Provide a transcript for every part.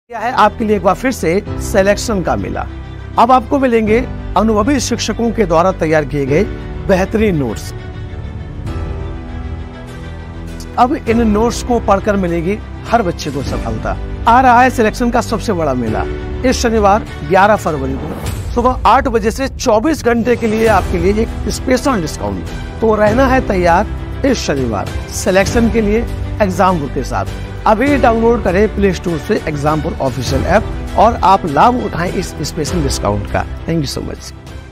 क्या है आपके लिए एक बार फिर से सिलेक्शन का मेला। अब आपको मिलेंगे अनुभवी शिक्षकों के द्वारा तैयार किए गए बेहतरीन नोट्स। अब इन नोट्स को पढ़कर मिलेगी हर बच्चे को सफलता। आ रहा है सिलेक्शन का सबसे बड़ा मेला इस शनिवार 11 फरवरी को सुबह 8 बजे से 24 घंटे के लिए आपके लिए एक स्पेशल डिस्काउंट। तो रहना है तैयार इस शनिवार सिलेक्शन के लिए एग्जामपुर के साथ। अभी डाउनलोड करें प्ले स्टोर से एग्जामपुर ऑफिशियल ऐप और आप लाभ उठाएं इस स्पेशल डिस्काउंट का। Thank you so much.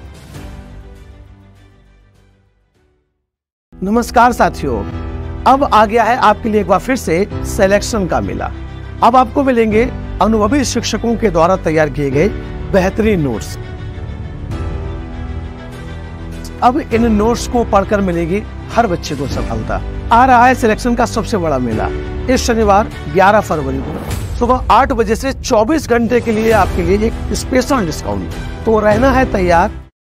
नमस्कार साथियों, अब आ गया है आपके लिए एक बार फिर से सिलेक्शन का मेला। अब आपको मिलेंगे अनुभवी शिक्षकों के द्वारा तैयार किए गए बेहतरीन नोट्स। अब इन नोट्स को पढ़कर मिलेगी हर बच्चे को सफलता। आ रहा है सिलेक्शन का सबसे बड़ा मेला इस शनिवार 11 फरवरी को सुबह 8 बजे से 24 घंटे के लिए आपके लिए एक स्पेशल डिस्काउंट। तो रहना है तैयार।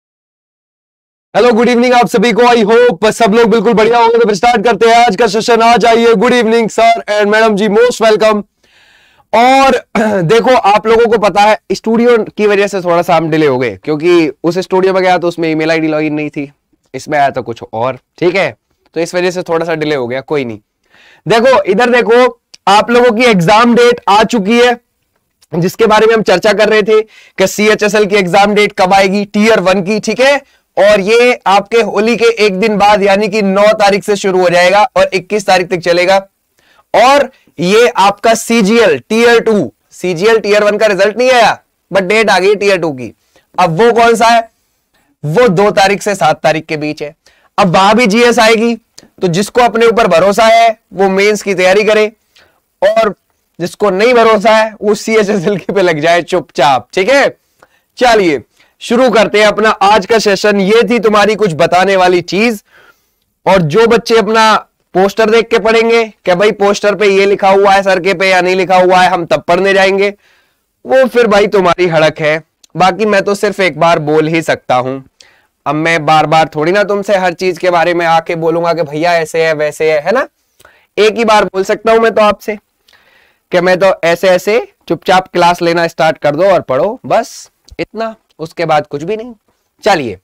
हेलो, गुड इवनिंग आप सभी को। आई होप सब लोग बिल्कुल बढ़िया होंगे। तो स्टार्ट करते हैं आज का सेशन। आज आइए, good evening sir and madam जी, मोस्ट वेलकम। और देखो, आप लोगों को पता है स्टूडियो की वजह से थोड़ा सा हम डिले हो गए, क्योंकि उस स्टूडियो में गया तो उसमें ईमेल आईडी लॉगिन नहीं थी, इसमें आया तो कुछ और, ठीक है। तो इस वजह से थोड़ा सा डिले हो गया, कोई नहीं। देखो इधर देखो, आप लोगों की एग्जाम डेट आ चुकी है, जिसके बारे में हम चर्चा कर रहे थे कि CHSL की एग्जाम डेट कब आएगी, Tier 1 की, ठीक है। और ये आपके होली के एक दिन बाद यानी कि 9 तारीख से शुरू हो जाएगा और 21 तारीख तक चलेगा। और ये आपका CGL Tier 2, CGL Tier 1 का रिजल्ट नहीं आया, बट डेट आ गई Tier 2 की। अब वो कौन सा है? वो 2 तारीख से 7 तारीख के बीच है। अब वहां भी GS आएगी, तो जिसको अपने ऊपर भरोसा है वो मेंस की तैयारी करे, और जिसको नहीं भरोसा है वो CHSL के पे लग जाए चुपचाप, ठीक है। चलिए शुरू करते हैं अपना आज का सेशन। ये थी तुम्हारी कुछ बताने वाली चीज। और जो बच्चे अपना पोस्टर देख के पढ़ेंगे कि भाई पोस्टर पे ये लिखा हुआ है सर के पे या नहीं लिखा हुआ है, हम तब पढ़ने जाएंगे, वो फिर भाई तुम्हारी हड़क है। बाकी मैं तो सिर्फ एक बार बोल ही सकता हूं। अब मैं बार बार थोड़ी ना तुमसे हर चीज के बारे में आके बोलूंगा कि भैया ऐसे है वैसे है ना। एक ही बार बोल सकता हूं मैं तो आपसे कि मैं तो ऐसे ऐसे, चुपचाप क्लास लेना स्टार्ट कर दो और पढ़ो, बस इतना, उसके बाद कुछ भी नहीं। चलिए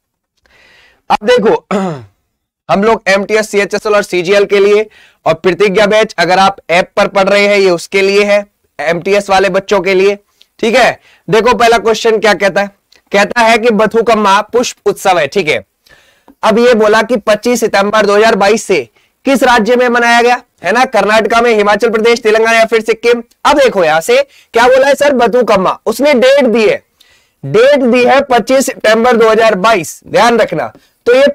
अब देखो, हम लोग MTS CHSL और CGL के लिए, और प्रतिज्ञा बैच अगर आप ऐप पर पढ़ रहे हैं ये उसके लिए है, MTS वाले बच्चों के लिए, ठीक है। देखो पहला क्वेश्चन क्या कहता है? कहता है कि बथुकम्मा पुष्प उत्सव है, ठीक है। अब ये बोला कि 25 सितंबर 2022 से किस राज्य में मनाया गया, है ना? कर्नाटका में, हिमाचल प्रदेश, तेलंगाना या फिर सिक्किम। अब देखो यहां से क्या बोला है सर? बथुकम्मा। उसने डेट दी है, डेट दी है 25 सितंबर 2022, ध्यान रखना। तो ये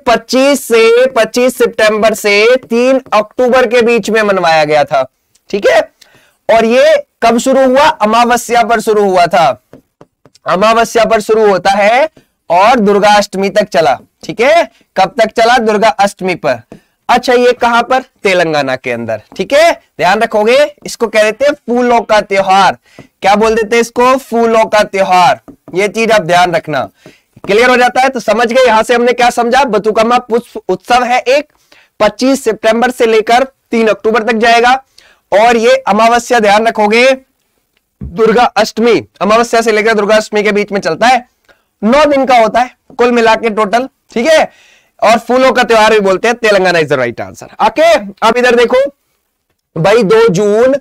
25 सितंबर से 3 अक्टूबर के बीच में मनवाया गया था, ठीक है। और ये कब शुरू हुआ? अमावस्या पर शुरू हुआ था। अमावस्या पर शुरू होता है और दुर्गा अष्टमी तक चला, ठीक है। कब तक चला? दुर्गा अष्टमी पर। अच्छा, ये कहां पर? तेलंगाना के अंदर, ठीक है। ध्यान रखोगे, इसको कह देते हैं फूलों का त्योहार। क्या बोल देते हैं इसको? फूलों का त्योहार। ये चीज आप ध्यान रखना। क्लियर हो जाता है? तो समझ गए यहां से हमने क्या समझा? बथुकम्मा पुष्प उत्सव है एक, 25 सितंबर से लेकर 3 अक्टूबर तक जाएगा। और ये अमावस्या, ध्यान रखोगे, दुर्गा अष्टमी, अमावस्या से लेकर दुर्गा अष्टमी के बीच में चलता है। 9 दिन का होता है कुल मिला के टोटल, ठीक है। और फूलों का त्योहार भी बोलते हैं। Telangana is the right answer. Okay, अब इधर देखो भाई, 2 जून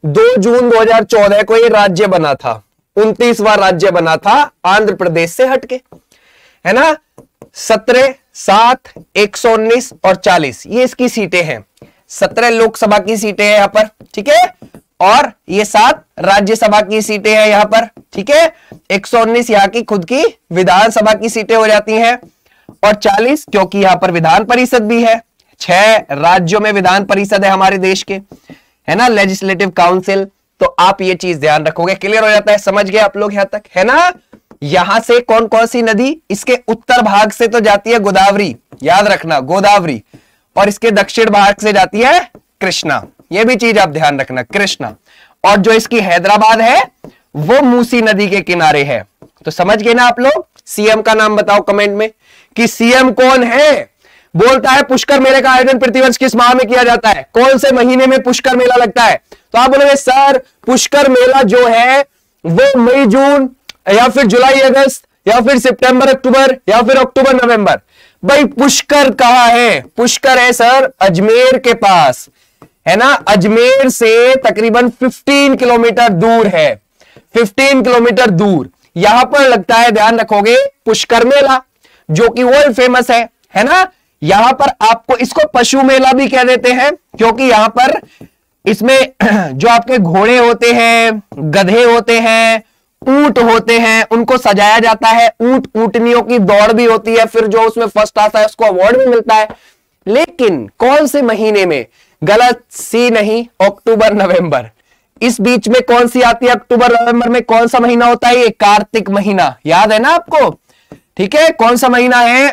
2014 को ये राज्य बना था, 29वां राज्य बना था आंध्र प्रदेश से हटके, है ना। 17, 7, 119 और 40 ये इसकी सीटें हैं। 17 लोकसभा की सीटें हैं यहां पर, ठीक है। और ये 7 राज्यसभा की सीटें हैं यहां पर, ठीक है। 119 यहां की खुद की विधानसभा की सीटें हो जाती हैं, और 40 क्योंकि यहां पर विधान परिषद भी है। 6 राज्यों में विधान परिषद है हमारे देश के, है ना, लेजिस्लेटिव काउंसिल। तो आप ये चीज ध्यान रखोगे। क्लियर हो जाता है? समझ गए आप लोग यहां तक, है ना। यहां से कौन कौन सी नदी? इसके उत्तर भाग से तो जाती है गोदावरी, याद रखना, गोदावरी। और इसके दक्षिण भाग से जाती है कृष्णा। ये भी चीज आप ध्यान रखना, कृष्णा। और जो इसकी हैदराबाद है वो मूसी नदी के किनारे है। तो समझ गए ना आप लोग। CM का नाम बताओ कमेंट में कि CM कौन है। बोलता है पुष्कर मेले का आयोजन प्रतिवर्ष किस माह में किया जाता है? कौन से महीने में पुष्कर मेला लगता है? तो आप बोलोगे सर पुष्कर मेला जो है वो मई जून या फिर जुलाई अगस्त या फिर सितंबर अक्टूबर या फिर अक्टूबर नवंबर। भाई पुष्कर कहां है? पुष्कर है सर अजमेर के पास, है ना, अजमेर से तकरीबन 15 किलोमीटर दूर है, 15 किलोमीटर दूर यहां पर लगता है, ध्यान रखोगे, पुष्कर मेला जो कि वर्ल्ड फेमस है ना। यहां पर आपको इसको पशु मेला भी कह देते हैं क्योंकि यहां पर इसमें जो आपके घोड़े होते हैं, गधे होते हैं, ऊंट होते हैं, उनको सजाया जाता है, ऊंटनियों की दौड़ भी होती है, फिर जो उसमें फर्स्ट आता है उसको अवार्ड भी मिलता है। लेकिन कौन से महीने में? गलत, सी नहीं, अक्टूबर नवंबर। इस बीच में कौन सी आती है? अक्टूबर नवंबर में कौन सा महीना होता है? ये कार्तिक महीना, याद है ना आपको? ठीक है, कौन सा महीना है?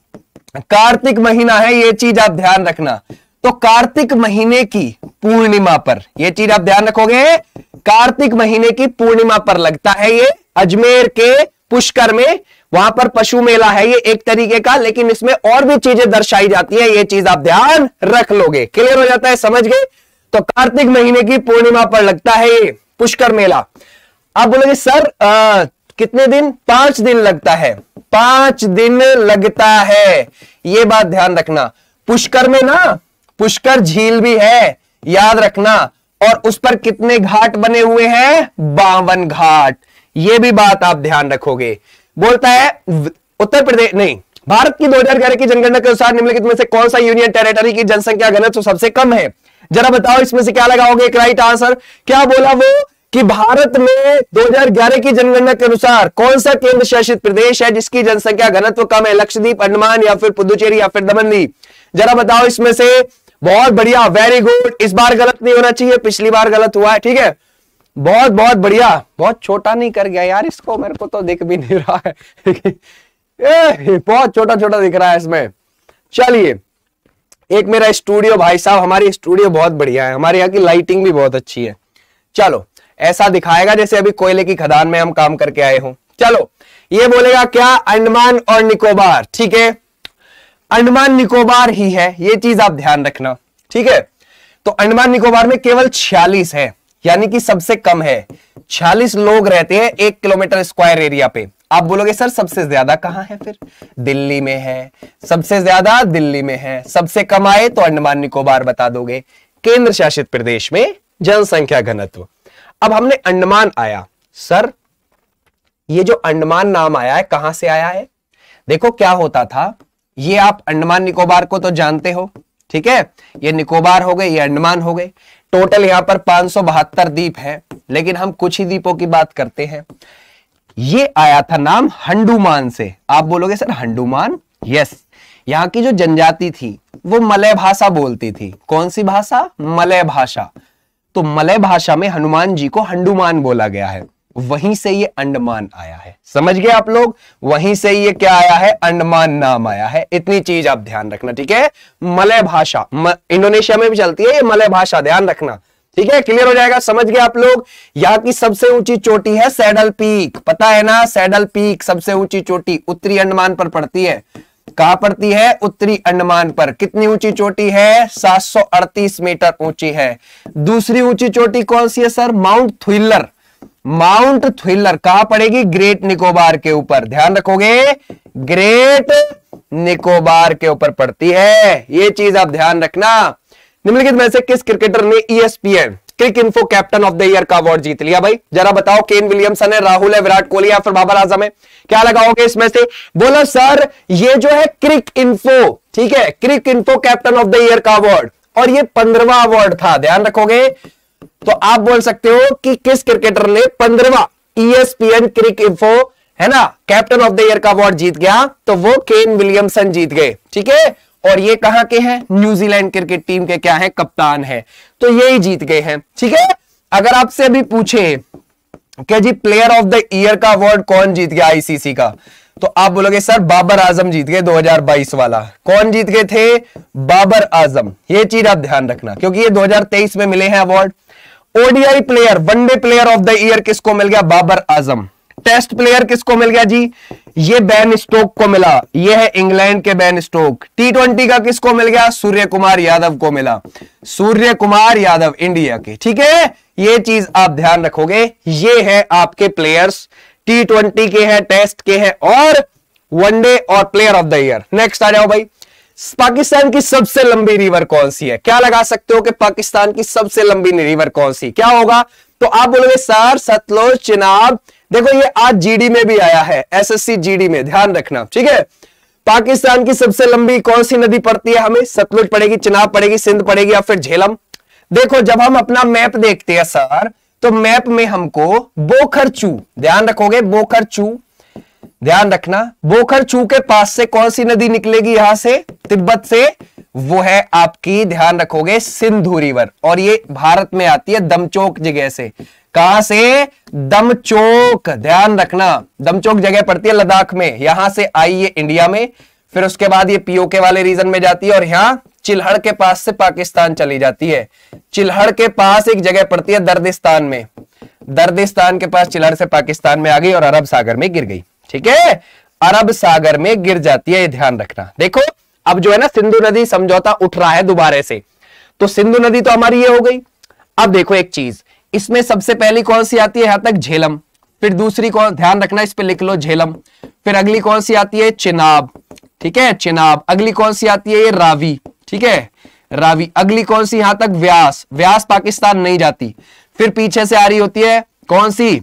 कार्तिक महीना है, ये चीज आप ध्यान रखना। तो कार्तिक महीने की पूर्णिमा पर, ये चीज आप ध्यान रखोगे, कार्तिक महीने की पूर्णिमा पर लगता है ये अजमेर के पुष्कर में, वहां पर पशु मेला है ये एक तरीके का, लेकिन इसमें और भी चीजें दर्शाई जाती है, ये चीज आप ध्यान रख लोगे। क्लियर हो जाता है, समझ गए? तो कार्तिक महीने की पूर्णिमा पर लगता है ये पुष्कर मेला। आप बोलोगे सर कितने दिन? 5 दिन लगता है, 5 दिन लगता है, ये बात ध्यान रखना। पुष्कर में ना पुष्कर झील भी है, याद रखना, और उस पर कितने घाट बने हुए हैं? 52 घाट, ये भी बात आप ध्यान रखोगे। बोलता है उत्तर प्रदेश नहीं, भारत की 2011 की जनगणना के अनुसार निम्नलिखित में से कौन सा यूनियन टेरिटरी की जनसंख्या घनत्व सबसे कम है? जरा बताओ इसमें से क्या लगाओगे एक राइट आंसर। क्या बोला वो कि भारत में 2011 की जनगणना के अनुसार कौन सा केंद्र शासित प्रदेश है जिसकी जनसंख्या घनत्व कम है? लक्षद्वीप, अंडमान या फिर पुदुचेरी या फिर दमनदीप? जरा बताओ इसमें से। बहुत बढ़िया, वेरी गुड। इस बार गलत नहीं होना चाहिए, पिछली बार गलत हुआ है, ठीक है, बहुत बहुत बढ़िया। बहुत छोटा नहीं कर गया यार इसको, मेरे को तो दिख भी नहीं रहा है बहुत छोटा छोटा दिख रहा है इसमें। चलिए, एक मेरा स्टूडियो, भाई साहब हमारी स्टूडियो बहुत बढ़िया है, हमारे यहाँ की लाइटिंग भी बहुत अच्छी है। चलो, ऐसा दिखाएगा जैसे अभी कोयले की खदान में हम काम करके आए हों। चलो, ये बोलेगा क्या? अंडमान और निकोबार, ठीक है, अंडमान निकोबार ही है, ये चीज आप ध्यान रखना, ठीक है। तो अंडमान निकोबार में केवल 46 है, यानी कि सबसे कम है। 46 लोग रहते हैं 1 किलोमीटर स्क्वायर एरिया पे। आप बोलोगे सर सबसे ज्यादा कहां है? फिर दिल्ली में है, सबसे ज्यादा दिल्ली में है, सबसे कम आए तो अंडमान निकोबार बता दोगे। केंद्र शासित प्रदेश में जनसंख्या घनत्व। अब हमने अंडमान आया, सर ये जो अंडमान नाम आया है कहां से आया है? देखो क्या होता था, ये आप अंडमान निकोबार को तो जानते हो, ठीक है, ये निकोबार हो गए, ये अंडमान हो गए। टोटल यहां पर 572 द्वीप है, लेकिन हम कुछ ही द्वीपों की बात करते हैं। ये आया था नाम हंडुमान से। आप बोलोगे सर हंडुमान? यस, यहां की जो जनजाति थी वो मलय भाषा बोलती थी। कौन सी भाषा? मलय भाषा। तो मलय भाषा में हनुमान जी को हंडुमान बोला गया है, वहीं से ये अंडमान आया है। समझ गए आप लोग? वहीं से ये क्या आया है? अंडमान नाम आया है। इतनी चीज आप ध्यान रखना, ठीक है। मलय भाषा इंडोनेशिया में भी चलती है ये मलय भाषा, ध्यान रखना, ठीक है। क्लियर हो जाएगा, समझ गए आप लोग? यहाँ की सबसे ऊंची चोटी है सैडल पीक, पता है ना? सैडल पीक सबसे ऊंची चोटी उत्तरी अंडमान पर पड़ती है। कहां पड़ती है? उत्तरी अंडमान पर। कितनी ऊंची चोटी है? 738 मीटर ऊंची है। दूसरी ऊंची चोटी कौन सी है sir? Mount Thuillier. Mount Thuillier कहां पड़ेगी? ग्रेट निकोबार के ऊपर, ध्यान रखोगे, ग्रेट निकोबार के ऊपर पड़ती है, ये चीज आप ध्यान रखना। निम्नलिखित में से किस क्रिकेटर ने ESPN Cricinfo captain of the year का अवार्ड जीत लिया? भाई जरा बताओ, केन विलियमसन है, राहुल है, विराट कोहली या फिर बाबर आजम है? क्या लगाओगे इसमें से? बोलो सर ये जो है क्रिक इन्फो, ठीक है, Cricinfo captain of the year का अवार्ड, और ये 15वां अवार्ड था, ध्यान रखोगे। तो आप बोल सकते हो कि किस क्रिकेटर ने 15वां ESPN क्रिक इन्फो, है ना, कैप्टन ऑफ द ईयर का अवार्ड जीत गया? तो वो केन विलियमसन जीत गए, ठीक है। और ये कहां के हैं? न्यूजीलैंड क्रिकेट टीम के क्या है? कप्तान है, तो यही जीत गए हैं, ठीक है। अगर आपसे अभी पूछे कि जी प्लेयर ऑफ द ईयर का अवार्ड कौन जीत गया ICC का, तो आप बोलोगे सर बाबर आजम जीत गए 2022 वाला। कौन जीत गए थे? बाबर आजम। ये चीज आप ध्यान रखना, क्योंकि ये 2023 में मिले हैं award. ODI player, one day player of the year किसको मिल गया? बाबर आजम, टेस्ट प्लेयर किसको मिल गया जी? ये बेन स्टोक को मिला, ये है इंग्लैंड के बेन स्टोक। T20 का किसको मिल गया? सूर्य कुमार यादव को मिला, सूर्य कुमार यादव इंडिया के। ठीक है, ये चीज आप ध्यान रखोगे। ये है आपके प्लेयर्स, T20 के हैं, टेस्ट के हैं और वनडे और player of the year. Next आ जाओ भाई, पाकिस्तान की सबसे लंबी रिवर कौन सी है? क्या लगा सकते हो कि पाकिस्तान की सबसे लंबी रिवर कौन सी? क्या होगा? तो आप बोलोगे सर सतलुज, चिनाब। देखो ये आज जीडी में भी आया है, एसएससी जीडी में, ध्यान रखना। ठीक है, पाकिस्तान की सबसे लंबी कौन सी नदी पड़ती है? हमें सतलुज पड़ेगी, चिनाब पड़ेगी, सिंध पड़ेगी या फिर झेलम। देखो जब हम अपना मैप देखते हैं सर, तो मैप में हमको बोखरचू, ध्यान रखोगे, बोखरचू, ध्यान रखना, बोखरचू के पास से कौन सी नदी निकलेगी? यहां से तिब्बत से, वो है आपकी, ध्यान रखोगे, सिंधु रिवर। और ये भारत में आती है दमचोक जगह से। कहां से? दमचोक, ध्यान रखना, दमचोक जगह पड़ती है लद्दाख में। यहां से आई ये इंडिया में, फिर उसके बाद ये पीओके वाले रीजन में जाती है और यहां चिल्हड़ के पास से पाकिस्तान चली जाती है। चिल्हड़ के पास एक जगह पड़ती है दर्दिस्तान में, दर्दिस्तान के पास चिल्हड़ से पाकिस्तान में आ गई और अरब सागर में गिर गई। ठीक है, अरब सागर में गिर जाती है, ये ध्यान रखना। देखो अब जो है ना सिंधु नदी समझौता उठ रहा है दोबारा से, तो सिंधु नदी तो हमारी ये हो गई। अब देखो एक चीज, इसमें सबसे पहली कौन सी आती है? यहां तक झेलम, फिर दूसरी कौन, ध्यान रखना इस पे लिख लो झेलम, फिर अगली कौन सी आती है? चिनाब। ठीक है, चिनाब। अगली कौन सी आती है? ये रावी। ठीक है, रावी। अगली कौन सी? यहां तक व्यास, व्यास पाकिस्तान नहीं जाती। फिर पीछे से आ रही होती है कौन सी?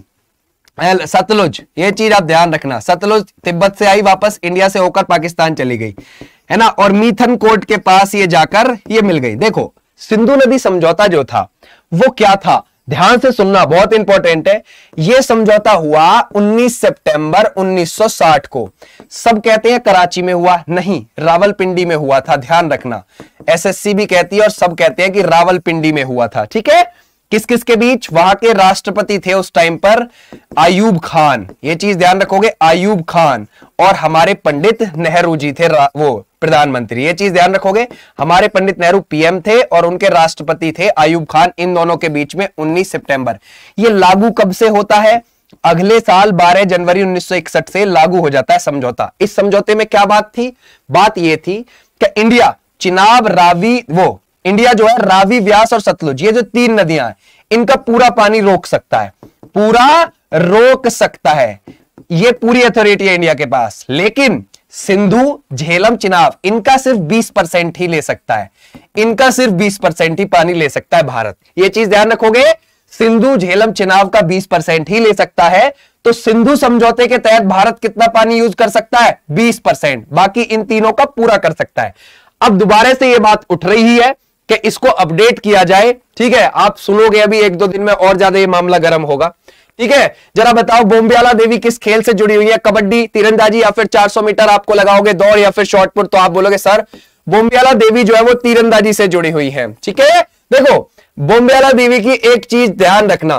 सतलुज। ये चीज आप ध्यान रखना, सतलुज तिब्बत से आई वापस, इंडिया से होकर पाकिस्तान चली गई, है ना, और मीथन कोट के पास ये जाकर ये मिल गई। देखो सिंधु नदी समझौता जो था वो क्या था? ध्यान से सुनना, बहुत इंपॉर्टेंट है। यह समझौता हुआ 19 सितंबर 1960 को। सब कहते हैं कराची में हुआ, नहीं, रावलपिंडी में हुआ था, ध्यान रखना। एसएससी भी कहती है और सब कहते हैं कि रावलपिंडी में हुआ था। ठीक है, किस किस के बीच? वहां के राष्ट्रपति थे उस टाइम पर आयूब खान, ये चीज ध्यान रखोगे, आयूब खान, और हमारे पंडित नेहरू जी थे वो प्रधानमंत्री, ये चीज ध्यान रखोगे। हमारे पंडित नेहरू पीएम थे और उनके राष्ट्रपति थे आयूब खान, इन दोनों के बीच में 19 सितंबर। ये लागू कब से होता है? अगले साल 12 जनवरी 1961 से लागू हो जाता है समझौता। इस समझौते में क्या बात थी? बात यह थी कि इंडिया चिनाब, रावी, वो इंडिया जो है रावी, व्यास और सतलुज, ये जो तीन नदियां हैं, इनका पूरा पानी रोक सकता है, पूरा रोक सकता है, ये पूरी अथॉरिटी है इंडिया के पास। लेकिन सिंधु, झेलम, चिनाब, इनका सिर्फ 20% ही ले सकता है, इनका सिर्फ 20% ही पानी ले सकता है भारत। ये चीज ध्यान रखोगे, सिंधु, झेलम, चिनाब का 20% ही ले सकता है। तो सिंधु समझौते के तहत भारत कितना पानी यूज कर सकता है? 20%, बाकी इन तीनों का पूरा कर सकता है। अब दोबारा से यह बात उठ रही है कि इसको अपडेट किया जाए। ठीक है, आप सुनोगे अभी 1-2 दिन में और ज्यादा ये मामला गर्म होगा। ठीक है, जरा बताओ बोम्बियाला देवी किस खेल से जुड़ी हुई है? कबड्डी, तीरंदाजी या फिर 400 मीटर आपको लगाओगे दौड़ या फिर शॉटपुट, तो आप बोलोगे सर बोम्बियाला देवी जो है वो तीरंदाजी से जुड़ी हुई है। ठीक है, देखो बोम्बियाला देवी की एक चीज ध्यान रखना,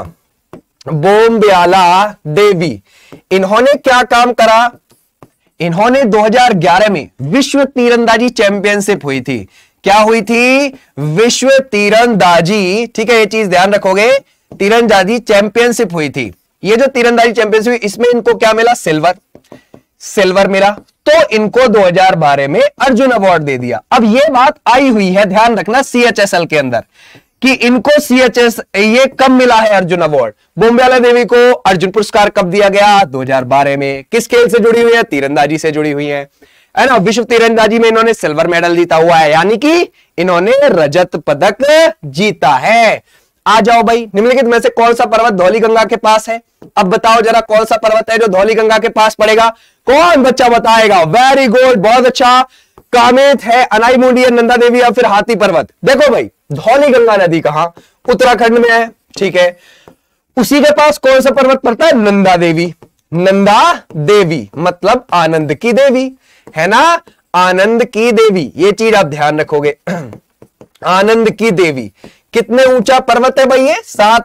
बोम्बियाला देवी, इन्होंने क्या काम करा? इन्होंने 2011 में विश्व तीरंदाजी चैंपियनशिप हुई थी। क्या हुई थी? विश्व तीरंदाजी, ठीक है, ये चीज ध्यान रखोगे, तीरंदाजी चैंपियनशिप हुई थी। ये जो तीरंदाजी चैंपियनशिप हुई, इसमें इनको क्या मिला? सिल्वर, सिल्वर मिला। तो इनको 2012 में अर्जुन अवार्ड दे दिया। अब ये बात आई हुई है, ध्यान रखना, सीएचएसएल के अंदर कि इनको सीएचएस ये कब मिला है अर्जुन अवार्ड? बोम्बियाला देवी को अर्जुन पुरस्कार कब दिया गया? 2012 में। किस खेल से जुड़ी हुई है? तीरंदाजी से जुड़ी हुई है ना। विश्व तीरंदाजी में इन्होंने सिल्वर मेडल जीता हुआ है, यानी कि इन्होंने रजत पदक जीता है। आ जाओ भाई, निम्नलिखित में से कौन सा पर्वत धौलीगंगा के पास है? अब बताओ जरा कौन सा पर्वत है जो धौलीगंगा के पास पड़ेगा? कौन बच्चा बताएगा? वेरी गुड, बहुत अच्छा। कामेत है, अनाईमुंडी है, नंदा देवी या फिर हाथी पर्वत? देखो भाई, धौलीगंगा नदी कहां? उत्तराखंड में है। ठीक है, उसी के पास कौन सा पर्वत पड़ता है? नंदा देवी। नंदा देवी मतलब आनंद की देवी, है ना, आनंद की देवी, ये चीज आप ध्यान रखोगे। आनंद की देवी कितने ऊंचा पर्वत है भाई? ये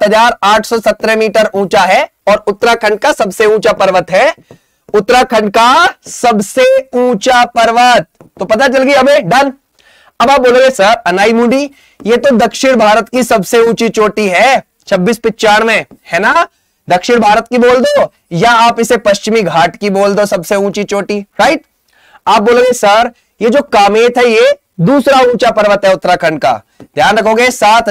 7817 मीटर ऊंचा है और उत्तराखंड का सबसे ऊंचा पर्वत है। उत्तराखंड का सबसे ऊंचा पर्वत, तो पता चल गई हमें, डन। अब आप बोलोगे सर अनाईमुंडी, ये तो दक्षिण भारत की सबसे ऊंची चोटी है, 2695, है ना, दक्षिण भारत की बोल दो या आप इसे पश्चिमी घाट की बोल दो, सबसे ऊंची चोटी, राइट। आप बोलोगे सर ये जो कामेत है ये दूसरा ऊंचा पर्वत है उत्तराखंड का, ध्यान रखोगे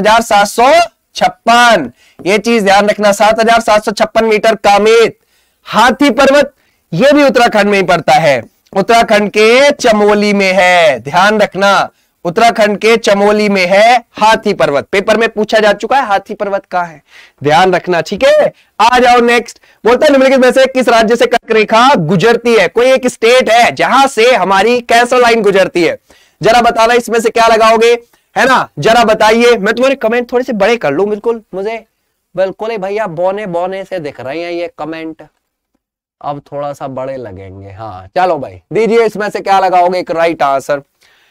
7,756, ये चीज ध्यान रखना, 7,756 मीटर कामेत। हाथी पर्वत ये भी उत्तराखंड में ही पड़ता है, उत्तराखंड के चमोली में है, ध्यान रखना, उत्तराखंड के चमोली में है हाथी पर्वत। पेपर में पूछा जा चुका है हाथी पर्वत कहां है, ध्यान रखना, ठीक है। आ जाओ नेक्स्ट, बोलता है निम्नलिखित में से किस राज्य से कर्क रेखा गुजरती है? कोई एक स्टेट है जहां से हमारी कैंसर लाइन गुजरती है, जरा बताना इसमें से क्या लगाओगे, है ना, जरा बताइए। मैं तुम्हारे कमेंट थोड़े से बड़े कर लूं, बिल्कुल मुझे बिल्कुल ही भैया बौने बौने से दिख रहे हैं ये कमेंट, अब थोड़ा सा बड़े लगेंगे। हाँ चलो भाई दीजिए, इसमें से क्या लगाओगे एक राइट आंसर।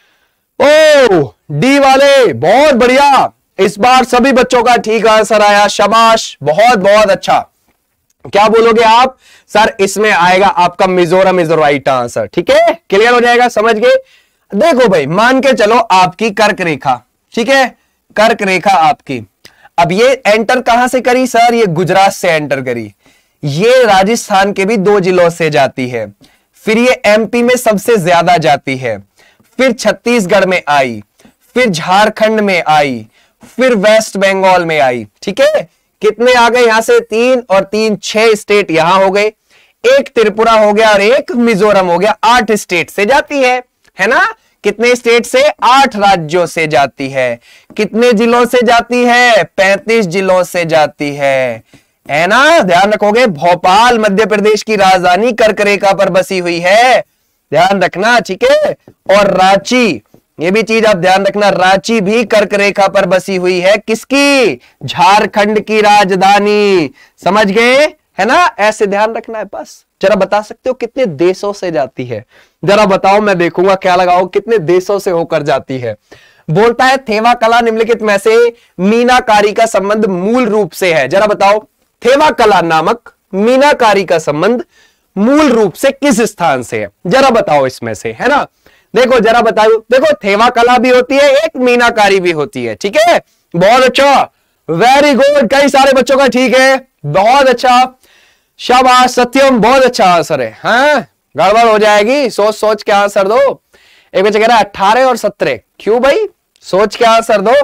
ओ डी वाले बहुत बढ़िया, इस बार सभी बच्चों का ठीक आंसर आया, शाबाश, बहुत बहुत अच्छा। क्या बोलोगे आप? सर इसमें आएगा आपका Mizoram is the right answer, ठीक है, क्लियर हो जाएगा, समझ गए। देखो भाई मान के चलो आपकी कर्क रेखा, ठीक है, कर्क रेखा आपकी, अब ये एंटर कहां से करी सर? ये गुजरात से एंटर करी, ये राजस्थान के भी 2 जिलों से जाती है, फिर ये एमपी में सबसे ज्यादा जाती है, फिर छत्तीसगढ़ में आई, फिर झारखंड में आई, फिर वेस्ट बंगाल में आई, ठीक है। कितने आ गए यहां से? 3 और 3 6 स्टेट यहां हो गए, एक त्रिपुरा हो गया और एक मिजोरम हो गया, 8 स्टेट से जाती है ना। कितने स्टेट से? 8 राज्यों से जाती है। कितने जिलों से जाती है? 35 जिलों से जाती है ना, ध्यान रखोगे। भोपाल मध्य प्रदेश की राजधानी कर्क रेखा पर बसी हुई है, ध्यान रखना, ठीक है। और रांची, ये भी चीज आप ध्यान रखना, रांची भी कर्क रेखा पर बसी हुई है, किसकी? झारखंड की राजधानी, समझ गए, है ना, ऐसे ध्यान रखना है बस। जरा बता सकते हो कितने देशों से जाती है? जरा बताओ, मैं देखूंगा क्या लगाओ, कितने देशों से होकर जाती है। बोलता है थेवा कला निम्नलिखित में से मीनाकारी का संबंध मूल रूप से है, जरा बताओ थेवा कला नामक मीनाकारी का संबंध मूल रूप से किस स्थान से है, जरा बताओ इसमें से, है ना। देखो जरा बताओ, देखो थेवा कला भी होती है, एक मीनाकारी भी होती है, ठीक है, बहुत अच्छा, वेरी गुड, कई सारे बच्चों का ठीक है, बहुत अच्छा, शाबाश सत्यम, बहुत अच्छा आंसर है। हाँ गड़बड़ हो जाएगी, सोच सोच के आंसर दो। एक बच्चा कह रहा है 18 और 17, क्यों भाई, सोच के आंसर दो,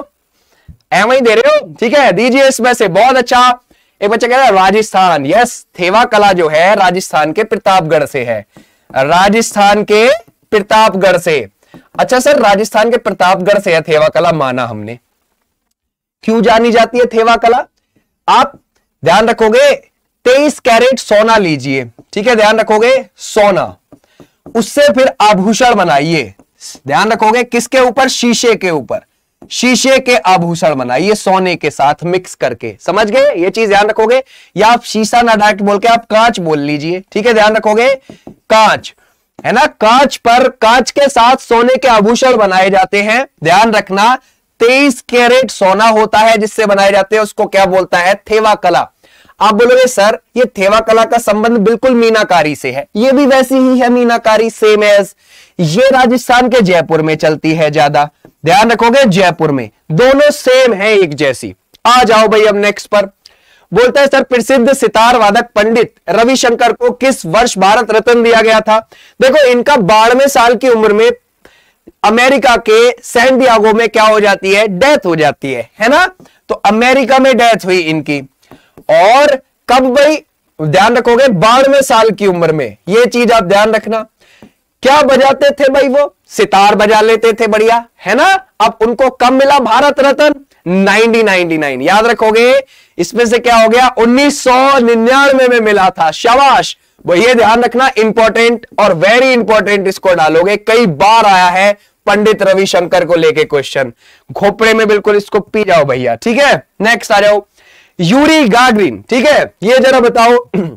एम ही दे रहे हो, ठीक है, दीजिए इसमें से, बहुत अच्छा। एक बच्चा कह रहा है राजस्थान, यस, थेवा कला जो है राजस्थान के प्रतापगढ़ से है, राजस्थान के प्रतापगढ़ से। अच्छा सर राजस्थान के प्रतापगढ़ से है थेवा कला, माना हमने। क्यों जानी जाती है थेवा कला? आप ध्यान रखोगे 23 कैरेट सोना लीजिए, ठीक है, ध्यान रखोगे सोना, उससे फिर आभूषण बनाइए, ध्यान रखोगे किसके ऊपर? शीशे के ऊपर, शीशे के आभूषण बनाइए सोने के साथ मिक्स करके, समझ गए, ये चीज ध्यान रखोगे। या आप शीशा ना डायरेक्ट बोल के आप कांच बोल लीजिए, ठीक है, ध्यान रखोगे, कांच, है ना, कांच पर कांच के साथ सोने के आभूषण बनाए जाते हैं, ध्यान रखना। 23 कैरेट सोना होता है जिससे बनाए जाते हैं, उसको क्या बोलता है? थेवा कला। आप बोलोगे सर ये थेवा कला का संबंध बिल्कुल मीनाकारी से है, ये भी वैसी ही है मीनाकारी, सेम एज, ये राजस्थान के जयपुर में चलती है ज्यादा, ध्यान रखोगे, जयपुर में, दोनों सेम है एक जैसी। आ जाओ भाई अब नेक्स्ट पर। बोलता है सर प्रसिद्ध सितार वादक पंडित रविशंकर को किस वर्ष भारत रत्न दिया गया था? देखो इनका 92 साल की उम्र में अमेरिका के सैन डिएगो में क्या हो जाती है? डेथ हो जाती है ना, तो अमेरिका में डेथ हुई इनकी। और कब भाई? ध्यान रखोगे 92 साल की उम्र में, ये चीज आप ध्यान रखना। क्या बजाते थे भाई? वो सितार बजा लेते थे, बढ़िया, है ना। अब उनको कब मिला भारत रत्न? 1999, याद रखोगे, इसमें से क्या हो गया? 1999 में मिला था, शाबाश, वो ये ध्यान रखना, इंपॉर्टेंट और वेरी इंपॉर्टेंट, इसको डालोगे, कई बार आया है पंडित रविशंकर को लेके क्वेश्चन, खोपड़े में बिल्कुल इसको पी जाओ भैया, ठीक है। नेक्स्ट आ जाओ, यूरी गागरिन, ठीक है, ये जरा बताओ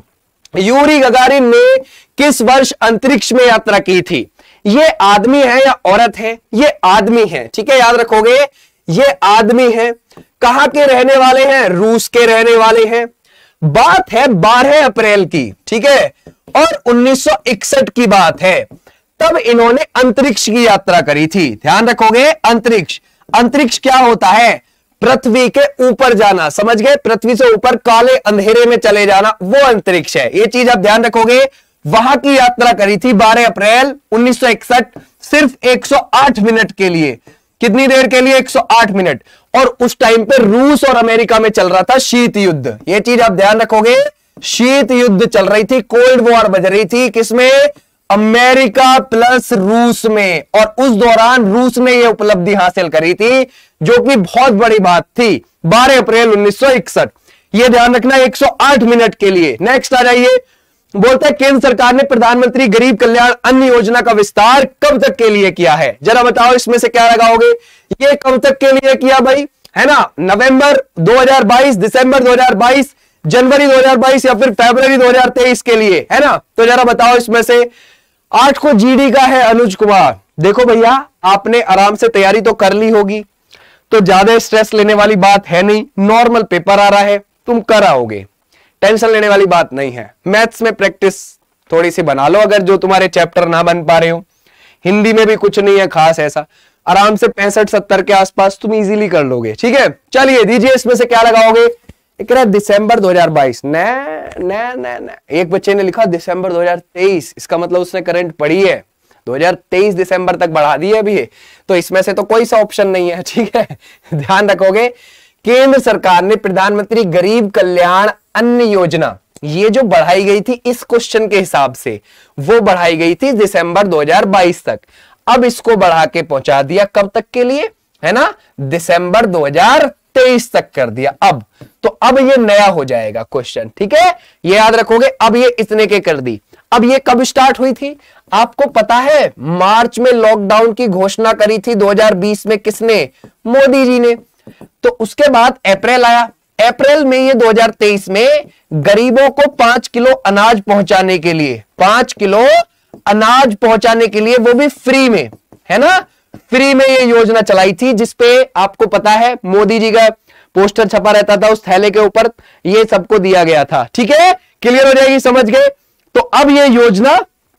यूरी गगारिन ने किस वर्ष अंतरिक्ष में यात्रा की थी? ये आदमी है या औरत है? ये आदमी है, ठीक है, याद रखोगे, ये आदमी है। कहां के रहने वाले हैं? रूस के रहने वाले हैं। बात है 12 अप्रैल की, ठीक है, और 1961 की बात है, तब इन्होंने अंतरिक्ष की यात्रा करी थी, ध्यान रखोगे। अंतरिक्ष, अंतरिक्ष क्या होता है? पृथ्वी के ऊपर जाना, समझ गए, पृथ्वी से ऊपर काले अंधेरे में चले जाना, वो अंतरिक्ष है। ये चीज आप ध्यान रखोगे। वहां की यात्रा करी थी 12 अप्रैल 1961 सिर्फ 108 मिनट के लिए। कितनी देर के लिए? 108 मिनट। और उस टाइम पे रूस और अमेरिका में चल रहा था शीत युद्ध। ये चीज आप ध्यान रखोगे, शीत युद्ध चल रही थी, कोल्ड वॉर बज रही थी, किसमें? अमेरिका प्लस रूस में। और उस दौरान रूस ने यह उपलब्धि हासिल करी थी, जो कि बहुत बड़ी बात थी, 12 अप्रैल 1961। यह ध्यान रखना, 108 मिनट के लिए। नेक्स्ट आ जाइए, बोलता है केंद्र सरकार ने प्रधानमंत्री गरीब कल्याण अन्न योजना का विस्तार कब तक के लिए किया है? जरा बताओ इसमें से क्या लगाओगे? ये कब तक के लिए किया भाई, है ना? नवंबर 2022, दिसंबर 2022, जनवरी 2022 या फिर फरवरी 2023 के लिए, है ना? तो जरा बताओ इसमें से। 8 को जीडी का है अनुज कुमार। देखो भैया, आपने आराम से तैयारी तो कर ली होगी, तो ज्यादा स्ट्रेस लेने वाली बात है नहीं, नॉर्मल पेपर आ रहा है, तुम कर आओगे, टेंशन लेने वाली बात नहीं है। मैथ्स में प्रैक्टिस थोड़ी सी बना लो, अगर जो तुम्हारे चैप्टर ना बन पा रहे हो। हिंदी में भी कुछ नहीं है खास ऐसा, आराम से 65-70 के आसपास तुम इजीली कर लोगे, ठीक है? चलिए दीजिए, इसमें से क्या लगाओगे? दिसंबर 2022। एक बच्चे ने लिखा दिसंबर 2023, इसका मतलब उसने करंट पढ़ी है, 2023 दिसंबर तक बढ़ा दी है अभी, तो इसमें से तो कोई सा ऑप्शन नहीं है, ठीक है? ध्यान रखोगे, केंद्र सरकार ने प्रधानमंत्री गरीब कल्याण अन्न योजना, ये जो बढ़ाई गई थी इस क्वेश्चन के हिसाब से, वो बढ़ाई गई थी दिसंबर 2022 तक। अब इसको बढ़ा के पहुंचा दिया कब तक के लिए, है ना? दिसंबर 2023 तक कर दिया। अब तो अब ये नया हो जाएगा क्वेश्चन, ठीक है? ये याद रखोगे। अब ये इतने के कर दी। अब ये कब स्टार्ट हुई थी आपको पता है? मार्च में लॉकडाउन की घोषणा करी थी 2020 में, किसने? मोदी जी ने। तो उसके बाद अप्रैल आया, अप्रैल में ये 2023 में गरीबों को 5 किलो अनाज पहुंचाने के लिए, 5 किलो अनाज पहुंचाने के लिए, वो भी फ्री में, है ना? फ्री में ये योजना चलाई थी, जिसपे आपको पता है मोदी जी का पोस्टर छपा रहता था, उस थैले के ऊपर ये सबको दिया गया था, ठीक है? क्लियर हो जाएगी, समझ गए? तो अब ये योजना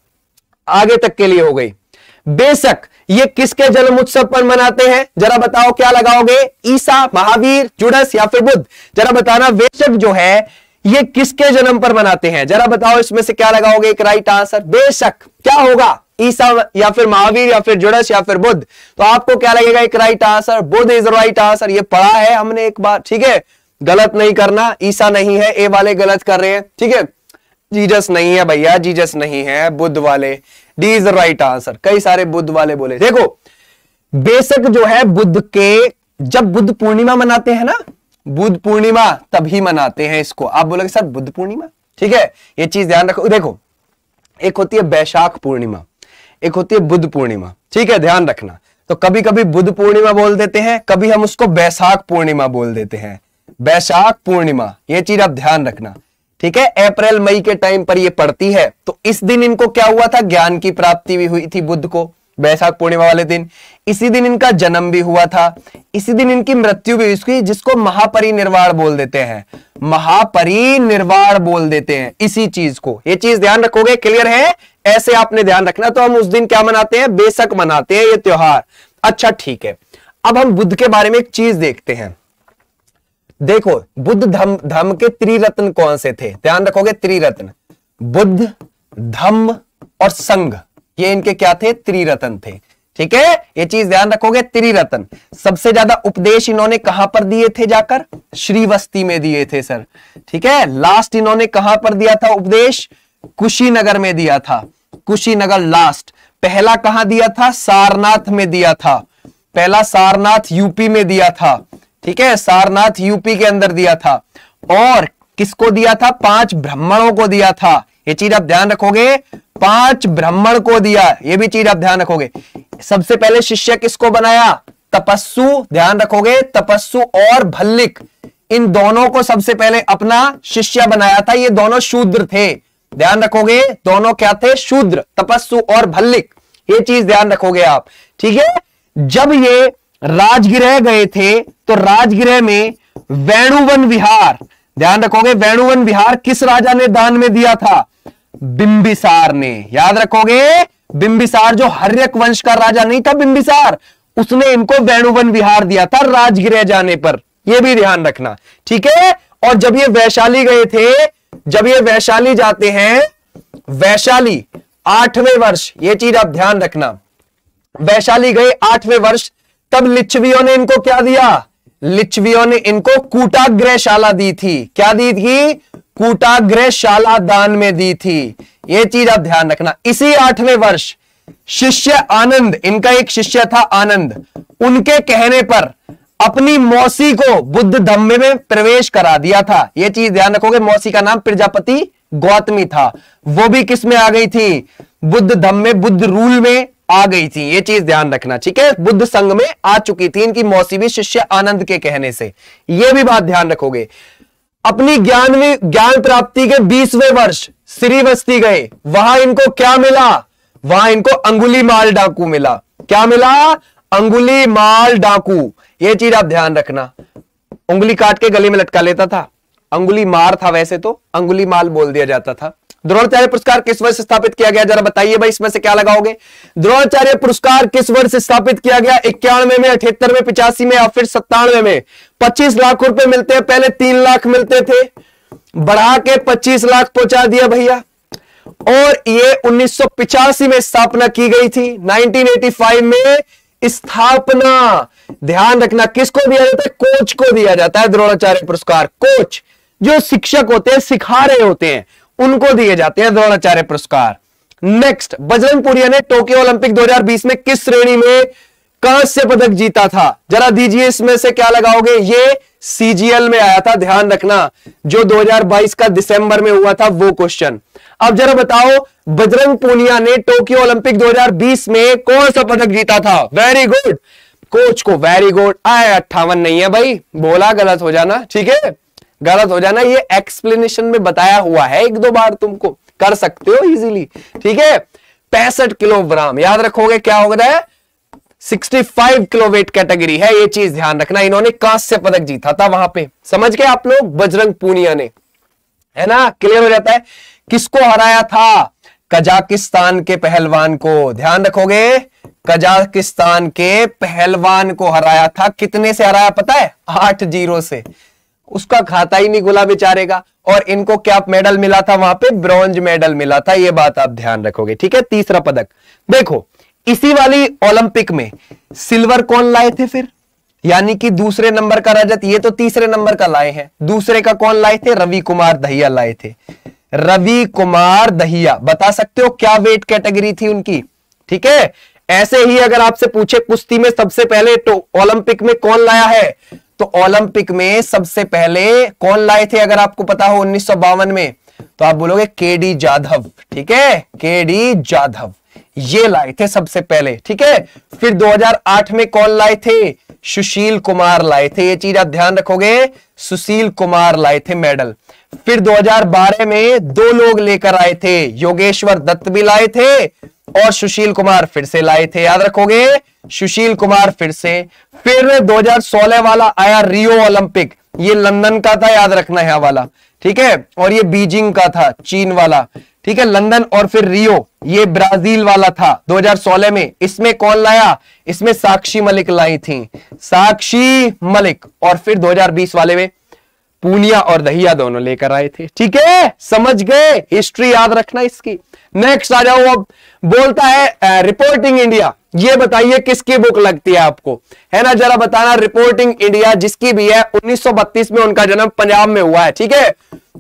आगे तक के लिए हो गई। बेशक ये किसके जन्म उत्सव पर मनाते हैं? जरा बताओ क्या लगाओगे? ईसा, महावीर, जुडस या फिर बुद्ध? जरा बताना। बेशक जो है ये किसके जन्म पर मनाते हैं? जरा बताओ इसमें से क्या लगाओगे? एक राइट आंसर। बेशक क्या होगा? ईसा या फिर महावीर या फिर जुडस या फिर बुद्ध? तो आपको क्या लगेगा? एक right answer, Buddha is right answer. ये पढ़ा है हमने एक बार, ठीक है? गलत नहीं करना, ईसा नहीं है, ए वाले गलत कर रहे हैं, ठीक है? जीजस नहीं है भैया, जीजस नहीं है, बुद्ध वाले, D is the right answer. कई सारे बुद्ध वाले बोले। देखो बेशक जो है बुद्ध के, जब बुद्ध पूर्णिमा मनाते हैं ना, बुद्ध पूर्णिमा तभी मनाते हैं इसको। आप बोलोगे सर बुद्ध पूर्णिमा, ठीक है? ये चीज ध्यान रखो। देखो एक होती है बैशाख पूर्णिमा, एक होती है बुद्ध पूर्णिमा, ठीक है? ध्यान रखना। तो कभी कभी बुद्ध पूर्णिमा बोल देते हैं, कभी हम उसको बैसाख पूर्णिमा बोल देते हैं, बैसाख पूर्णिमा। ये चीज आप ध्यान रखना, ठीक है? अप्रैल मई के टाइम पर ये पड़ती है। तो इस दिन इनको क्या हुआ था? ज्ञान की प्राप्ति भी हुई थी बुद्ध को, बैसाख पूर्णिमा वाले दिन। इसी दिन इनका जन्म भी हुआ था, इसी दिन इनकी मृत्यु भी हुई, जिसको महापरिनिर्वाण बोल देते हैं, महापरिनिर्वाण बोल देते हैं इसी चीज को। ये चीज ध्यान रखोगे, क्लियर है? ऐसे आपने ध्यान रखना। तो हम उस दिन क्या मनाते हैं? बेशक मनाते हैं ये त्योहार। अच्छा ठीक है, अब हम बुद्ध के बारे में एक चीज देखते हैं। देखो बुद्ध धम्म के त्रिरत्न कौन से थे? ध्यान रखोगे, त्रिरत्न, बुद्ध, धम्म और संघ, ये इनके क्या थे? त्रिरत्न थे, ठीक है? ये चीज ध्यान रखोगे, त्रिरत्न। सबसे ज्यादा उपदेश इन्होंने कहां पर दिए थे? जाकर श्रीवस्ती में दिए थे सर, ठीक है? लास्ट इन्होंने कहां पर दिया था उपदेश? कुशीनगर में दिया था, कुशीनगर लास्ट। पहला कहां दिया था? सारनाथ में दिया था, पहला सारनाथ यूपी में दिया था, ठीक है? सारनाथ यूपी के अंदर दिया था। और किसको दिया था? 5 ब्राह्मणों को दिया था। ये चीज आप ध्यान रखोगे, 5 ब्राह्मण को दिया, ये भी चीज आप ध्यान रखोगे। सबसे पहले शिष्य किसको बनाया? तपस्सु, ध्यान रखोगे, तपस्सु और भल्लिक, इन दोनों को सबसे पहले अपना शिष्य बनाया था। ये दोनों शूद्र थे, ध्यान रखोगे, दोनों क्या थे? शूद्र, तपस्सु और भल्लिक। ये चीज ध्यान रखोगे आप, ठीक है? जब ये राजगृह गए थे तो राजगृह में वेणुवन विहार, ध्यान रखोगे, वेणुवन विहार किस राजा ने दान में दिया था? बिंबिसार ने। याद रखोगे, बिंबिसार जो हर्यक वंश का राजा नहीं था बिंबिसार, उसने इनको वेणुवन विहार दिया था राजगृह जाने पर। ये भी ध्यान रखना, ठीक है। और जब ये वैशाली गए थे, जब ये वैशाली जाते हैं, वैशाली 8वें वर्ष, ये चीज आप ध्यान रखना, वैशाली गए 8वें वर्ष, तब लिच्छवियों ने इनको क्या दिया, लिच्छवियों ने इनको कूटाग्रहशाला दी थी। क्या दी थी, कूटाग्रहशाला दान में दी थी, ये चीज आप ध्यान रखना। इसी 8वें वर्ष शिष्य आनंद, इनका एक शिष्य था आनंद, उनके कहने पर अपनी मौसी को बुद्ध धम्म में प्रवेश करा दिया था। यह चीज ध्यान रखोगे, मौसी का नाम प्रजापति गौतमी था, वो भी किस में आ गई थी, बुद्ध धम्म में, बुद्ध रूल में आ गई थी। ये चीज ध्यान रखना, ठीक है। बुद्ध संघ में आ चुकी थी इनकी मौसी भी शिष्य आनंद के कहने से, ये भी बात ध्यान रखोगे। अपनी ज्ञान प्राप्ति के 20वें वर्ष श्रीवस्ती गए, वहां इनको क्या मिला, वहां इनको अंगुलीमाल डाकू मिला। क्या मिला, अंगुलीमाल डाकू, ये चीज आप ध्यान रखना। उंगली काट के गले में लटका लेता था, अंगुली मार था, वैसे तो अंगुली माल बोल दिया जाता था। द्रोणाचार्य पुरस्कार किस वर्ष स्थापित किया गया, जरा बताइए भाई, इसमें से क्या लगाओगे। द्रोणाचार्य पुरस्कार किस वर्ष स्थापित किया गया, 91 में, 78 में, 85 में या फिर 97 में। 25 लाख रुपए मिलते हैं, पहले 3 लाख मिलते थे, बढ़ा के 25 लाख पहुंचा दिया भैया। और ये 1985 में स्थापना की गई थी, 1985 में स्थापना। ध्यान रखना, किसको दिया जाता है, कोच को दिया जाता है द्रोणाचार्य पुरस्कार। कोच जो शिक्षक होते हैं, सिखा रहे होते हैं, उनको दिए जाते हैं द्रोणाचार्य पुरस्कार। नेक्स्ट, बजरंग पुनिया ने टोक्यो ओलंपिक 2020 में किस श्रेणी में कांस्य पदक जीता था, जरा दीजिए, इसमें से क्या लगाओगे। ये सीजीएल में आया था, ध्यान रखना, जो 2022 का दिसंबर में हुआ था वो क्वेश्चन। अब जरा बताओ, बजरंग पुनिया ने टोक्यो ओलंपिक 2020 में कौन सा पदक जीता था। वेरी गुड, कोच को, वेरी गुड। 58 नहीं है भाई, बोला गलत हो जाना, ठीक है, गलत हो जाना, ये एक्सप्लेनेशन में बताया हुआ है, 1-2 बार तुमको कर सकते हो इजीली, ठीक है। 65 किलोग्राम, याद रखोगे क्या हो रहा है, 65 किलो वेट कैटेगरी है, ये चीज ध्यान रखना। इन्होंने कांस्य पदक जीता था वहां पे, समझ गए आप लोग, बजरंग पुनिया ने, है ना, क्लियर हो जाता है। किसको हराया था, कजाकिस्तान के पहलवान को, ध्यान रखोगे, कजाकिस्तान के पहलवान को हराया था। कितने से हराया पता है, 8-0 से। उसका खाता ही नहीं गुला बेचारे का। और इनको क्या मेडल मिला था वहां पे, ब्रॉन्ज मेडल मिला था, ये बात आप ध्यान रखोगे, ठीक है। तीसरा पदक देखो, इसी वाली ओलंपिक में सिल्वर कौन लाए थे फिर, यानी कि दूसरे नंबर का रजत, ये तो तीसरे नंबर का लाए हैं, दूसरे का कौन लाए थे, रवि कुमार दहिया लाए थे। रवि कुमार दहिया, बता सकते हो क्या वेट कैटेगरी थी उनकी, ठीक है। ऐसे ही अगर आपसे पूछे कुश्ती में सबसे पहले ओलंपिक में कौन लाया है, तो ओलंपिक में सबसे पहले कौन लाए थे, अगर आपको पता हो 1952 में, तो आप बोलोगे केडी जाधव, ठीक है, केडी जाधव ये लाए थे सबसे पहले, ठीक है। फिर 2008 में कौन लाए थे, सुशील कुमार लाए थे, ये चीज आप ध्यान रखोगे, सुशील कुमार लाए थे मेडल। फिर 2012 में 2 लोग लेकर आए थे, योगेश्वर दत्त भी लाए थे और सुशील कुमार फिर से लाए थे, याद रखोगे, सुशील कुमार फिर से। फिर 2016 वाला आया रियो ओलंपिक, ये लंदन का था, याद रखना है वाला, ठीक है, और ये बीजिंग का था, चीन वाला, ठीक है, लंदन। और फिर रियो, ये ब्राजील वाला था 2016 में। इसमें कौन लाया, इसमें साक्षी मलिक लाई थी, साक्षी मलिक। और फिर 2020 वाले में पूनिया और दहिया दोनों लेकर आए थे, ठीक है, समझ गए, हिस्ट्री याद रखना इसकी। नेक्स्ट आ जाओ, अब बोलता है रिपोर्टिंग इंडिया, ये बताइए किसकी बुक लगती है आपको, है ना, जरा बताना। रिपोर्टिंग इंडिया जिसकी भी है, 1932 में उनका जन्म पंजाब में हुआ है, ठीक है,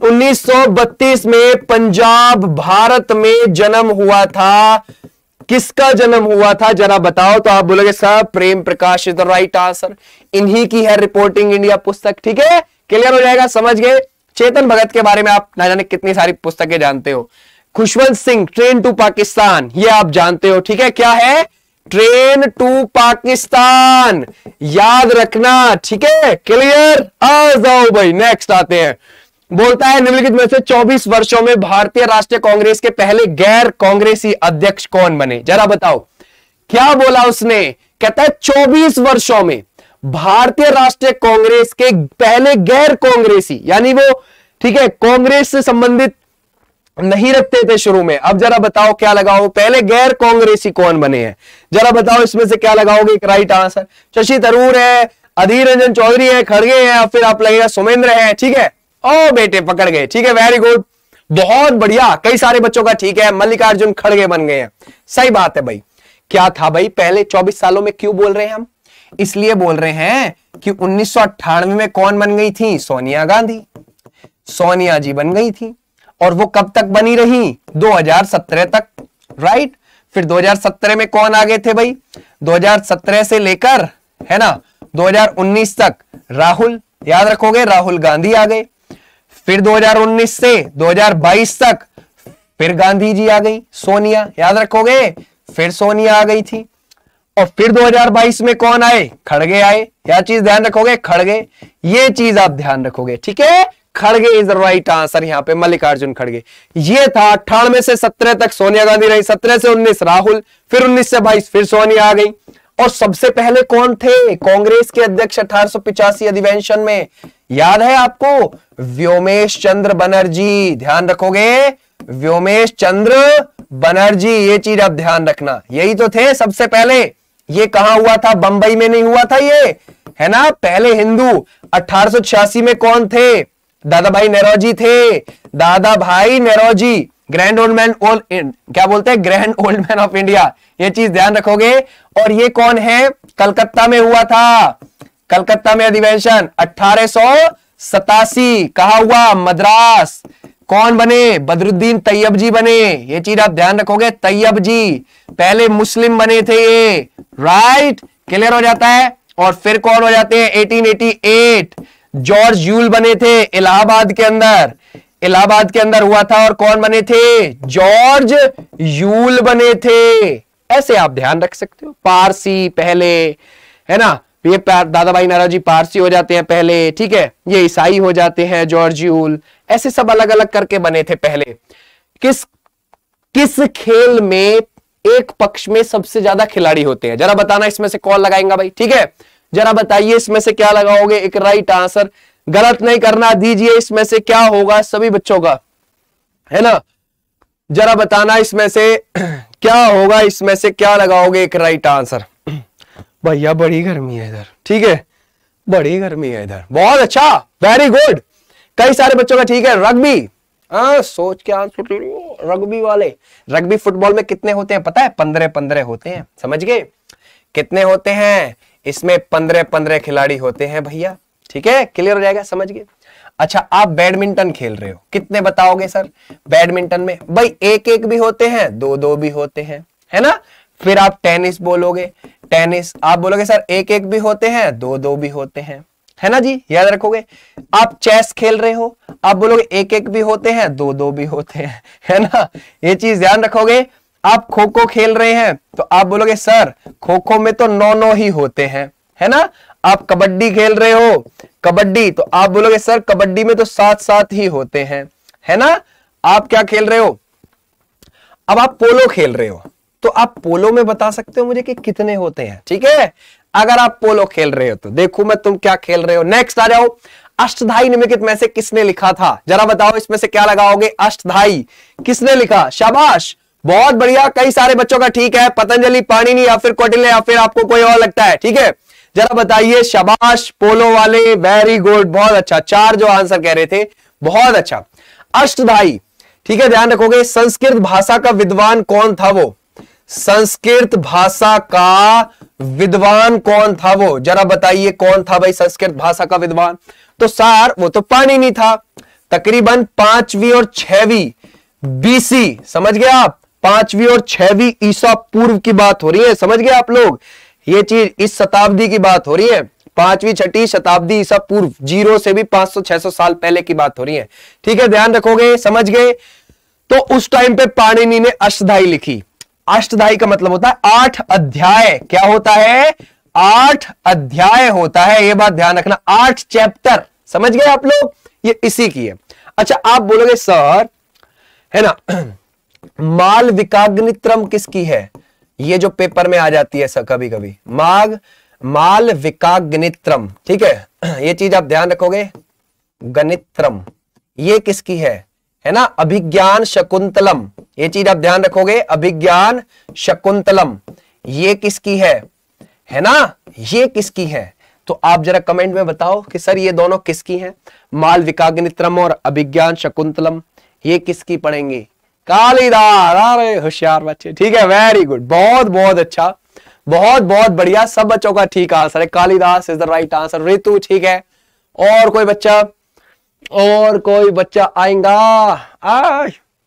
1932 में पंजाब भारत में जन्म हुआ था। किसका जन्म हुआ था जरा बताओ, तो आप बोलोगे sir Prem Prakash is the right answer, इन्हीं की है रिपोर्टिंग इंडिया पुस्तक, ठीक है, क्लियर हो जाएगा, समझ गए। चेतन भगत के बारे में आप ना जाने कितनी सारी पुस्तकें जानते हो। खुशवंत सिंह, ट्रेन टू पाकिस्तान, ये आप जानते हो, ठीक है, क्या है, ट्रेन टू पाकिस्तान, याद रखना, ठीक है, क्लियर। आ जाओ भाई, नेक्स्ट आते हैं। बोलता है निम्नलिखित में से 24 वर्षों में भारतीय राष्ट्रीय कांग्रेस के पहले गैर कांग्रेसी अध्यक्ष कौन बने, जरा बताओ। क्या बोला उसने, कहता है 24 वर्षों में भारतीय राष्ट्रीय कांग्रेस के पहले गैर कांग्रेसी, यानी वो, ठीक है, कांग्रेस से संबंधित नहीं रखते थे शुरू में। अब जरा बताओ क्या लगाओ, पहले गैर कांग्रेसी कौन बने हैं, जरा बताओ, इसमें से क्या लगाओगे एक राइट आंसर। शशि थरूर है, अधीर रंजन चौधरी है, खड़गे हैं, या फिर आप लगेगा सुमेंद्र है। ठीक है, ओ बेटे पकड़ गए। ठीक है, वेरी गुड, बहुत बढ़िया। कई सारे बच्चों का ठीक है, मल्लिकार्जुन खड़गे बन गए हैं। सही बात है भाई। क्या था भाई, पहले 24 सालों में क्यों बोल रहे हैं हम? इसलिए बोल रहे हैं कि 1998 में कौन बन गई थी? सोनिया गांधी। सोनिया जी बन गई थी, और वो कब तक बनी रही? 2017 तक, राइट। फिर 2017 में कौन आ गए थे भाई? 2017 से लेकर, है ना, 2019 तक राहुल, याद रखोगे, राहुल गांधी आ गए। फिर 2019 से 2022 तक फिर गांधी जी आ गई, सोनिया, याद रखोगे, फिर सोनिया आ गई थी। और फिर 2022 में कौन आए? खड़गे आए। क्या चीज ध्यान रखोगे? खड़गे। ये चीज आप ध्यान रखोगे, ठीक है। खड़गे इज द राइट आंसर यहां पे, मल्लिकार्जुन खड़गे। ये था 98 से 17 तक सोनिया गांधी रही, 17 से 19 राहुल, फिर 19 से 22 फिर सोनिया आ गई। और सबसे पहले कौन थे कांग्रेस के अध्यक्ष 1885 अधिवेशन में? याद है आपको? व्योमेश चंद्र बनर्जी। ध्यान रखोगे, व्योमेश चंद्र बनर्जी। ये चीज आप ध्यान रखना, यही तो थे सबसे पहले। ये कहां हुआ था? बंबई में नहीं हुआ था ये, है ना। पहले हिंदू 1886 में कौन थे? दादा भाई नौरोजी थे। दादा भाई नौरोजी, ग्रैंड ओल्ड मैन, क्या बोलते हैं, grand old man of India. ये चीज ध्यान रखोगे। और ये कौन है? कलकत्ता में हुआ था, कलकत्ता में अधिवेशन 1887। कहा हुआ? मद्रास। कौन बने? बदरुद्दीन तैयब जी बने। ये चीज आप ध्यान रखोगे, तैयब जी पहले मुस्लिम बने थे ये, राइट। क्लियर हो जाता है। और फिर कौन हो जाते हैं? 1888 जॉर्ज यूल बने थे, इलाहाबाद के अंदर, इलाहाबाद के अंदर हुआ था। और कौन बने थे? जॉर्ज यूल बने थे। ऐसे आप ध्यान रख सकते हो। पारसी पहले, है ना, ये दादा भाई नौरोजी पारसी हो जाते हैं पहले, ठीक है। ये ईसाई हो जाते हैं, जॉर्ज यूल, ऐसे सब अलग अलग करके बने थे पहले। किस खेल में एक पक्ष में सबसे ज्यादा खिलाड़ी होते हैं? जरा बताना, इसमें से कौन लगाएगा भाई? ठीक है, जरा बताइए इसमें से क्या लगाओगे? एक राइट आंसर, गलत नहीं करना, दीजिए इसमें से क्या होगा सभी बच्चों का, है ना। जरा बताना इसमें से क्या होगा, इसमें से क्या लगाओगे एक राइट आंसर। भैया बड़ी गर्मी है इधर, ठीक है, बड़ी गर्मी है इधर। बहुत अच्छा, वेरी गुड। कई सारे बच्चों का ठीक है। रग्बी, सोच के आंसर, रग्बी वाले, रग्बी फुटबॉल में कितने होते हैं पता है? 15-15 होते हैं, समझ गए? कितने होते हैं इसमें? 15-15 खिलाड़ी होते हैं भैया, ठीक है। क्लियर हो जाएगा, समझ गए। अच्छा, आप बैडमिंटन खेल रहे हो, कितने बताओगे सर? बैडमिंटन में भाई 1-1 भी होते हैं, 2-2 भी होते हैं, है ना। फिर आप टेनिस बोलोगे, टेनिस आप बोलोगे सर 1-1 भी होते हैं, 2-2 भी होते हैं, है ना जी, याद रखोगे। आप चेस खेल रहे हो, आप बोलोगे 1-1 भी होते हैं, 2-2 भी होते हैं, है ना। ये चीज ध्यान रखोगे। आप खो खो खेल रहे हैं तो आप बोलोगे सर खो खो में तो 9-9 ही होते हैं, है ना। आप कबड्डी खेल रहे हो, कबड्डी, तो आप बोलोगे सर कबड्डी में तो 7-7 ही होते हैं, है ना। आप क्या खेल रहे हो? अब आप पोलो खेल रहे हो, तो आप पोलो में बता सकते हो मुझे कि कितने होते हैं, ठीक है। अगर आप पोलो खेल रहे हो तो देखो मैं तुम क्या खेल रहे हो। नेक्स्ट आ जाओ। अष्टधाई निम्नलिखित में से किसने लिखा था? जरा बताओ इसमें से क्या लगाओगे? अष्टधाई किसने लिखा? शाबाश, बहुत बढ़िया। कई सारे बच्चों का ठीक है, पतंजलि, पाणिनि, या फिर कौटिल्य, या फिर आपको कोई और लगता है, ठीक है। जरा बताइए, शाबाश पोलो वाले, वेरी गुड, बहुत अच्छा। 4 जो आंसर कह रहे थे, बहुत अच्छा। अष्टधाई, ठीक है, ध्यान रखोगे। संस्कृत भाषा का विद्वान कौन था वो? संस्कृत भाषा का विद्वान कौन था वो? जरा बताइए कौन था भाई संस्कृत भाषा का विद्वान? तो सार वो तो पाणिनि था। तकरीबन 5वीं और 6वीं बीसी, समझ गए आप? 5वीं और 6वीं ईसा पूर्व की बात हो रही है, समझ गए आप लोग? ये चीज इस शताब्दी की बात हो रही है, 5वीं 6वीं शताब्दी ईसा पूर्व, 0 से भी 500-600 साल पहले की बात हो रही है, ठीक है। ध्यान रखोगे, समझ गए? तो उस टाइम पे पाणिनि ने अष्टधाई लिखी। अष्टधाई का मतलब होता है 8 अध्याय। क्या होता है? 8 अध्याय होता है, ये बात ध्यान रखना। 8 चैप्टर, समझ गए आप लोग? ये इसी की है। अच्छा, आप बोलोगे सर, है ना, मालविकाग्नित्रम किसकी है? ये जो पेपर में आ जाती है सर कभी कभी, मालविकाग्नित्रम, ठीक है। ये चीज आप ध्यान रखोगे। गणित्रम ये किसकी है ना। अभिज्ञान शकुंतलम, ये चीज आप ध्यान रखोगे। अभिज्ञान शकुंतलम ये किसकी है ना। ये किसकी है? तो आप जरा कमेंट में बताओ कि सर ये दोनों किसकी हैं, मालविकाग्नित्रम और अभिज्ञान शकुंतलम, ये किसकी पढ़ेंगे? कालिदास। अरे होशियार बच्चे, ठीक है, वेरी गुड, बहुत बहुत अच्छा, बहुत बहुत बढ़िया, सब बच्चों का ठीक आंसर है, Kalidas is the right answer. Ritu ठीक है, और कोई बच्चा, और कोई बच्चा आएगा?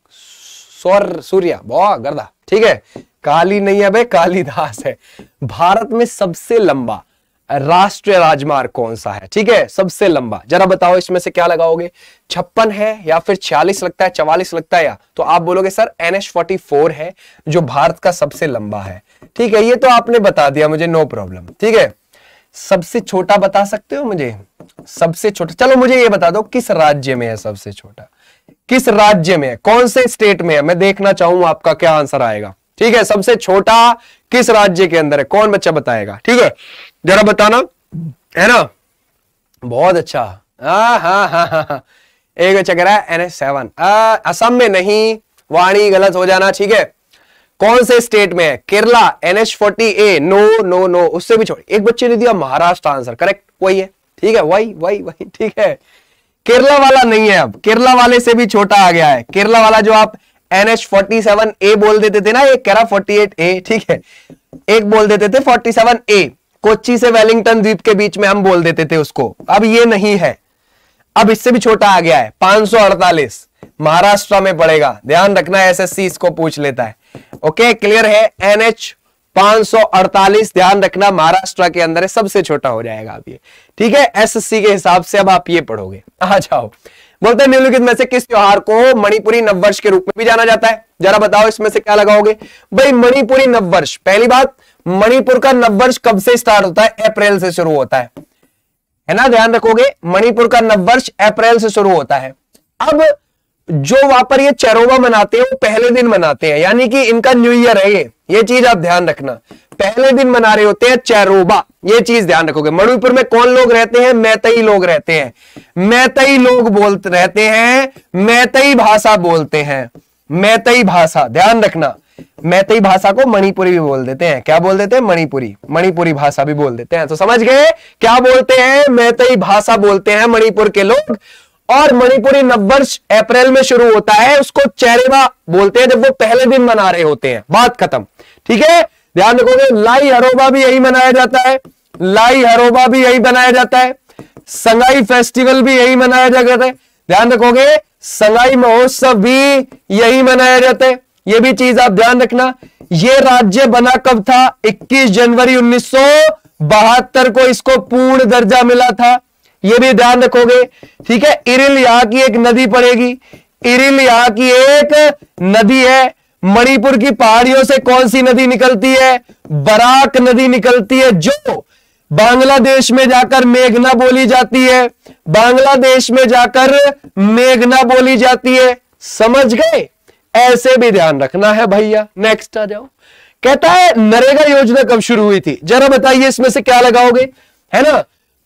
सूर्या, बहुत गर्दा, ठीक है, काली नहीं है भाई, कालिदास है। भारत में सबसे लंबा राष्ट्रीय राजमार्ग कौन सा है? ठीक है, सबसे लंबा, जरा बताओ इसमें से क्या लगाओगे? 56 है या फिर 46 लगता है, 44 लगता है, या तो आप बोलोगे सर NH44 है जो भारत का सबसे लंबा है। ठीक है, ये तो आपने बता दिया मुझे, नो प्रॉब्लम। ठीक है, सबसे छोटा बता सकते हो मुझे? सबसे छोटा, चलो मुझे ये बता दो किस राज्य में है सबसे छोटा, किस राज्य में है, कौन से स्टेट में है, मैं देखना चाहूंगा आपका क्या आंसर आएगा। ठीक है, सबसे छोटा किस राज्य के अंदर है, कौन बच्चा बताएगा? ठीक है, जरा बताना, है ना, बहुत अच्छा। हाँ, एक बच्चा कह रहा है NH7, असम में नहीं, वाणी गलत हो जाना। ठीक है, कौन से स्टेट में है? Kerala, NH40A, no no no, उससे भी छोड़। एक बच्चे ने दिया महाराष्ट्र, आंसर करेक्ट वही है। ठीक है, वही, ठीक है, केरला वाला नहीं है, अब केरला वाले से भी छोटा आ गया है। केरला वाला जो आप NH47A बोल देते थे ना, एक कह रहा 48A, ठीक है, एक बोल देते थे 47A, कोच्चि से वेलिंगटन द्वीप के बीच में हम बोल देते थे उसको, अब ये नहीं है, अब इससे भी छोटा आ गया है, 548 महाराष्ट्र में पड़ेगा, ध्यान रखना, SSC इसको पूछ लेता है। ओके, क्लियर है, NH 548 ध्यान रखना, महाराष्ट्र के अंदर है, सबसे छोटा हो जाएगा अब ये। ठीक है, SSC के हिसाब से अब आप ये पढ़ोगे। आ जाओ, बोलते हैं निम्नलिखित में से किस त्योहार को मणिपुरी नववर्ष के रूप में भी जाना जाता है? जरा बताओ इसमें से क्या लगाओगे? भाई मणिपुरी नववर्ष, पहली बात, मणिपुर का नववर्ष कब से स्टार्ट होता है? अप्रैल से शुरू होता है ना, ध्यान रखोगे, मणिपुर का नववर्ष अप्रैल से शुरू होता है। अब जो वहां पर ये चेरोबा मनाते हैं वो पहले दिन मनाते हैं, यानी कि इनका न्यू ईयर है ये चीज आप ध्यान रखना, पहले दिन मना रहे होते हैं चेरोबा, ये चीज ध्यान रखोगे। मणिपुर में कौन लोग रहते हैं? मैतेई लोग रहते हैं, मैतेई लोग बोलते रहते हैं, मैतेई भाषा बोलते हैं, मैतेई भाषा, ध्यान रखना, मैतेई भाषा को मणिपुरी भी बोल देते हैं। क्या बोल देते हैं? मणिपुरी भाषा भी बोल देते हैं। तो समझ गए क्या बोलते हैं? मैतेई भाषा बोलते हैं मणिपुर के लोग। और मणिपुरी नववर्ष अप्रैल में शुरू होता है, उसको चेरेबा बोलते हैं जब वो पहले दिन मना रहे होते हैं। बात खत्म, ठीक है, ध्यान रखोगे। लाई हरोबा भी यही मनाया जाता है, लाई हरोबा भी यही मनाया जाता है, संगाई फेस्टिवल भी यही मनाया जाता है, ध्यान रखोगे। संगाई महोत्सव भी यही मनाया जाता है, ये भी चीज आप ध्यान रखना। ये राज्य बना कब था? 21 जनवरी 1972 को इसको पूर्ण दर्जा मिला था, ये भी ध्यान रखोगे, ठीक है। इरिल यहां की एक नदी पड़ेगी, इरिल यहां की एक नदी है। मणिपुर की पहाड़ियों से कौन सी नदी निकलती है? बराक नदी निकलती है, जो बांग्लादेश में जाकर मेघना बोली जाती है, बांग्लादेश में जाकर मेघना बोली जाती है। समझ गए? ऐसे भी ध्यान रखना है भैया। नेक्स्ट आ जाओ। कहता है नरेगा योजना कब शुरू हुई थी? जरा बताइए इसमें से क्या लगाओगे, है ना।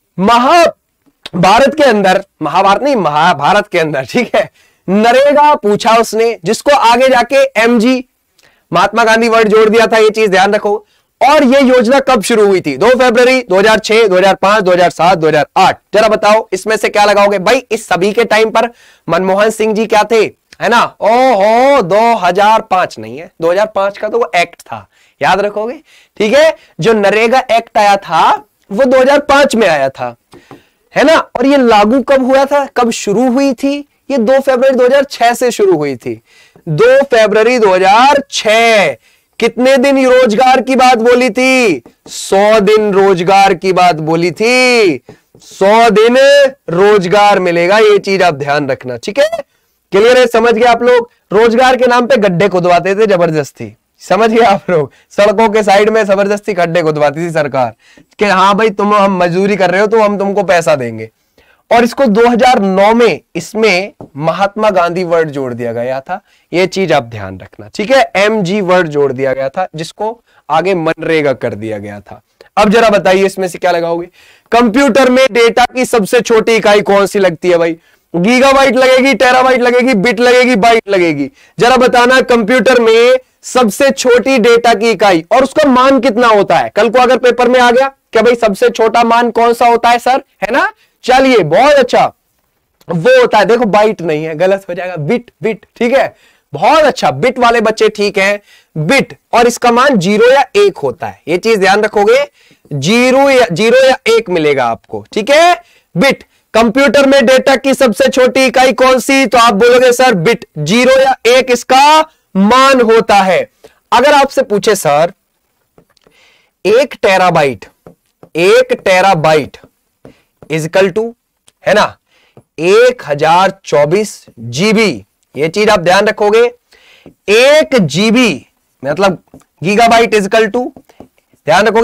महाभारत के अंदर, महाभारत नहीं, महाभारत के अंदर, ठीक है, नरेगा पूछा उसने, जिसको आगे जाके MG महात्मा गांधी वर्ड जोड़ दिया था, ये चीज ध्यान रखो। और ये योजना कब शुरू हुई थी? 2 फरवरी 2006, 2005, 2007, 2008। जरा बताओ इसमें से क्या लगाओगे? भाई इस सभी के टाइम पर मनमोहन सिंह जी क्या थे, है ना। ओहो, 2005 नहीं है, 2005 का तो वो एक्ट था, याद रखोगे, ठीक है। जो नरेगा एक्ट आया था वो 2005 में आया था, है ना। और ये लागू कब हुआ था, कब शुरू हुई थी? ये 2 फरवरी 2006 से शुरू हुई थी, 2 फरवरी 2006। कितने दिन रोजगार की बात बोली थी? 100 दिन रोजगार की बात बोली थी, 100 दिन रोजगार मिलेगा, ये चीज आप ध्यान रखना, ठीक है। क्लियर है? समझ गए आप लोग? रोजगार के नाम पे गड्ढे खुदवाते थे जबरदस्ती, समझ गए आप लोग। सड़कों के साइड में जबरदस्ती गड्ढे खुदवाती थी सरकार कि हाँ भाई तुम, हम मजदूरी कर रहे हो तो हम तुमको पैसा देंगे। और इसको 2009 में इसमें महात्मा गांधी वर्ड जोड़ दिया गया था, यह चीज आप ध्यान रखना, ठीक है। MG वर्ड जोड़ दिया गया था, जिसको आगे मनरेगा कर दिया गया था। अब जरा बताइए इसमें से क्या लगाओगे? कंप्यूटर में डेटा की सबसे छोटी इकाई कौन सी लगती है भाई? गीगाबाइट लगेगी, टेराबाइट लगेगी, बिट लगेगी, बाइट लगेगी? जरा बताना, कंप्यूटर में सबसे छोटी डेटा की इकाई और उसका मान कितना होता है? कल को अगर पेपर में आ गया कि भाई सबसे छोटा मान कौन सा होता है सर, है ना। चलिए बहुत अच्छा, वो होता है, देखो बाइट नहीं है, गलत हो जाएगा, बिट, बिट, ठीक है। बहुत अच्छा, बिट वाले बच्चे ठीक हैं, बिट, और इसका मान 0 या 1 होता है, ये चीज ध्यान रखोगे, 0 या 1 मिलेगा आपको, ठीक है। बिट, कंप्यूटर में डेटा की सबसे छोटी इकाई कौन सी, तो आप बोलोगे सर बिट, 0 या 1 इसका मान होता है। अगर आपसे पूछे सर 1 टेराबाइट इजिकल टू, है ना, 1024 जीबी, ये चीज आप ध्यान रखोगे। 1 जीबी मतलब गीगाबाइट इजिकल टू, ध्यान रखोगे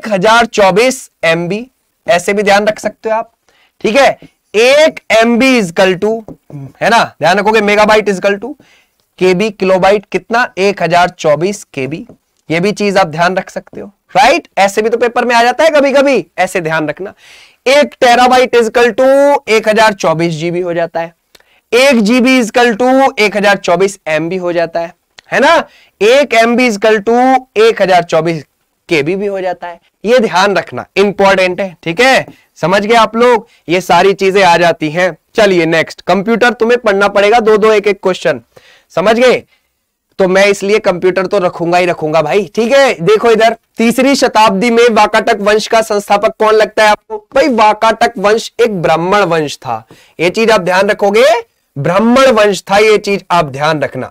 1024 MB, ऐसे भी ध्यान रख सकते हो आप, ठीक है। 1 MB इजिकल टू, है ना, ध्यान रखोगे megabyte is equal to KB, kilobyte कितना, 1024 KB, ये भी चीज आप ध्यान रख सकते हो, राइट। ऐसे भी तो पेपर में आ जाता है कभी कभी, ऐसे ध्यान रखना। 1 टेराबाइट इजिकल टू 1024 GB हो जाता है, 1 GB इजिकल टू 1024 MB हो जाता है ना। 1 MB इजिकल टू 1024 KB भी हो जाता है, ये ध्यान रखना, इंपॉर्टेंट है, ठीक है। समझ गए आप लोग, ये सारी चीजें आ जाती हैं। चलिए नेक्स्ट, कंप्यूटर तुम्हें पढ़ना पड़ेगा, 2-2 1-1 क्वेश्चन, समझ गए। तो मैं इसलिए कंप्यूटर तो रखूंगा ही रखूंगा भाई, ठीक है। देखो इधर, 3री शताब्दी में वाकाटक वंश का संस्थापक कौन लगता है आपको, भाई वाकाटक वंश एक ब्राह्मण वंश था, ये चीज आप ध्यान रखोगे, ब्राह्मण वंश था, ये चीज आप ध्यान रखना।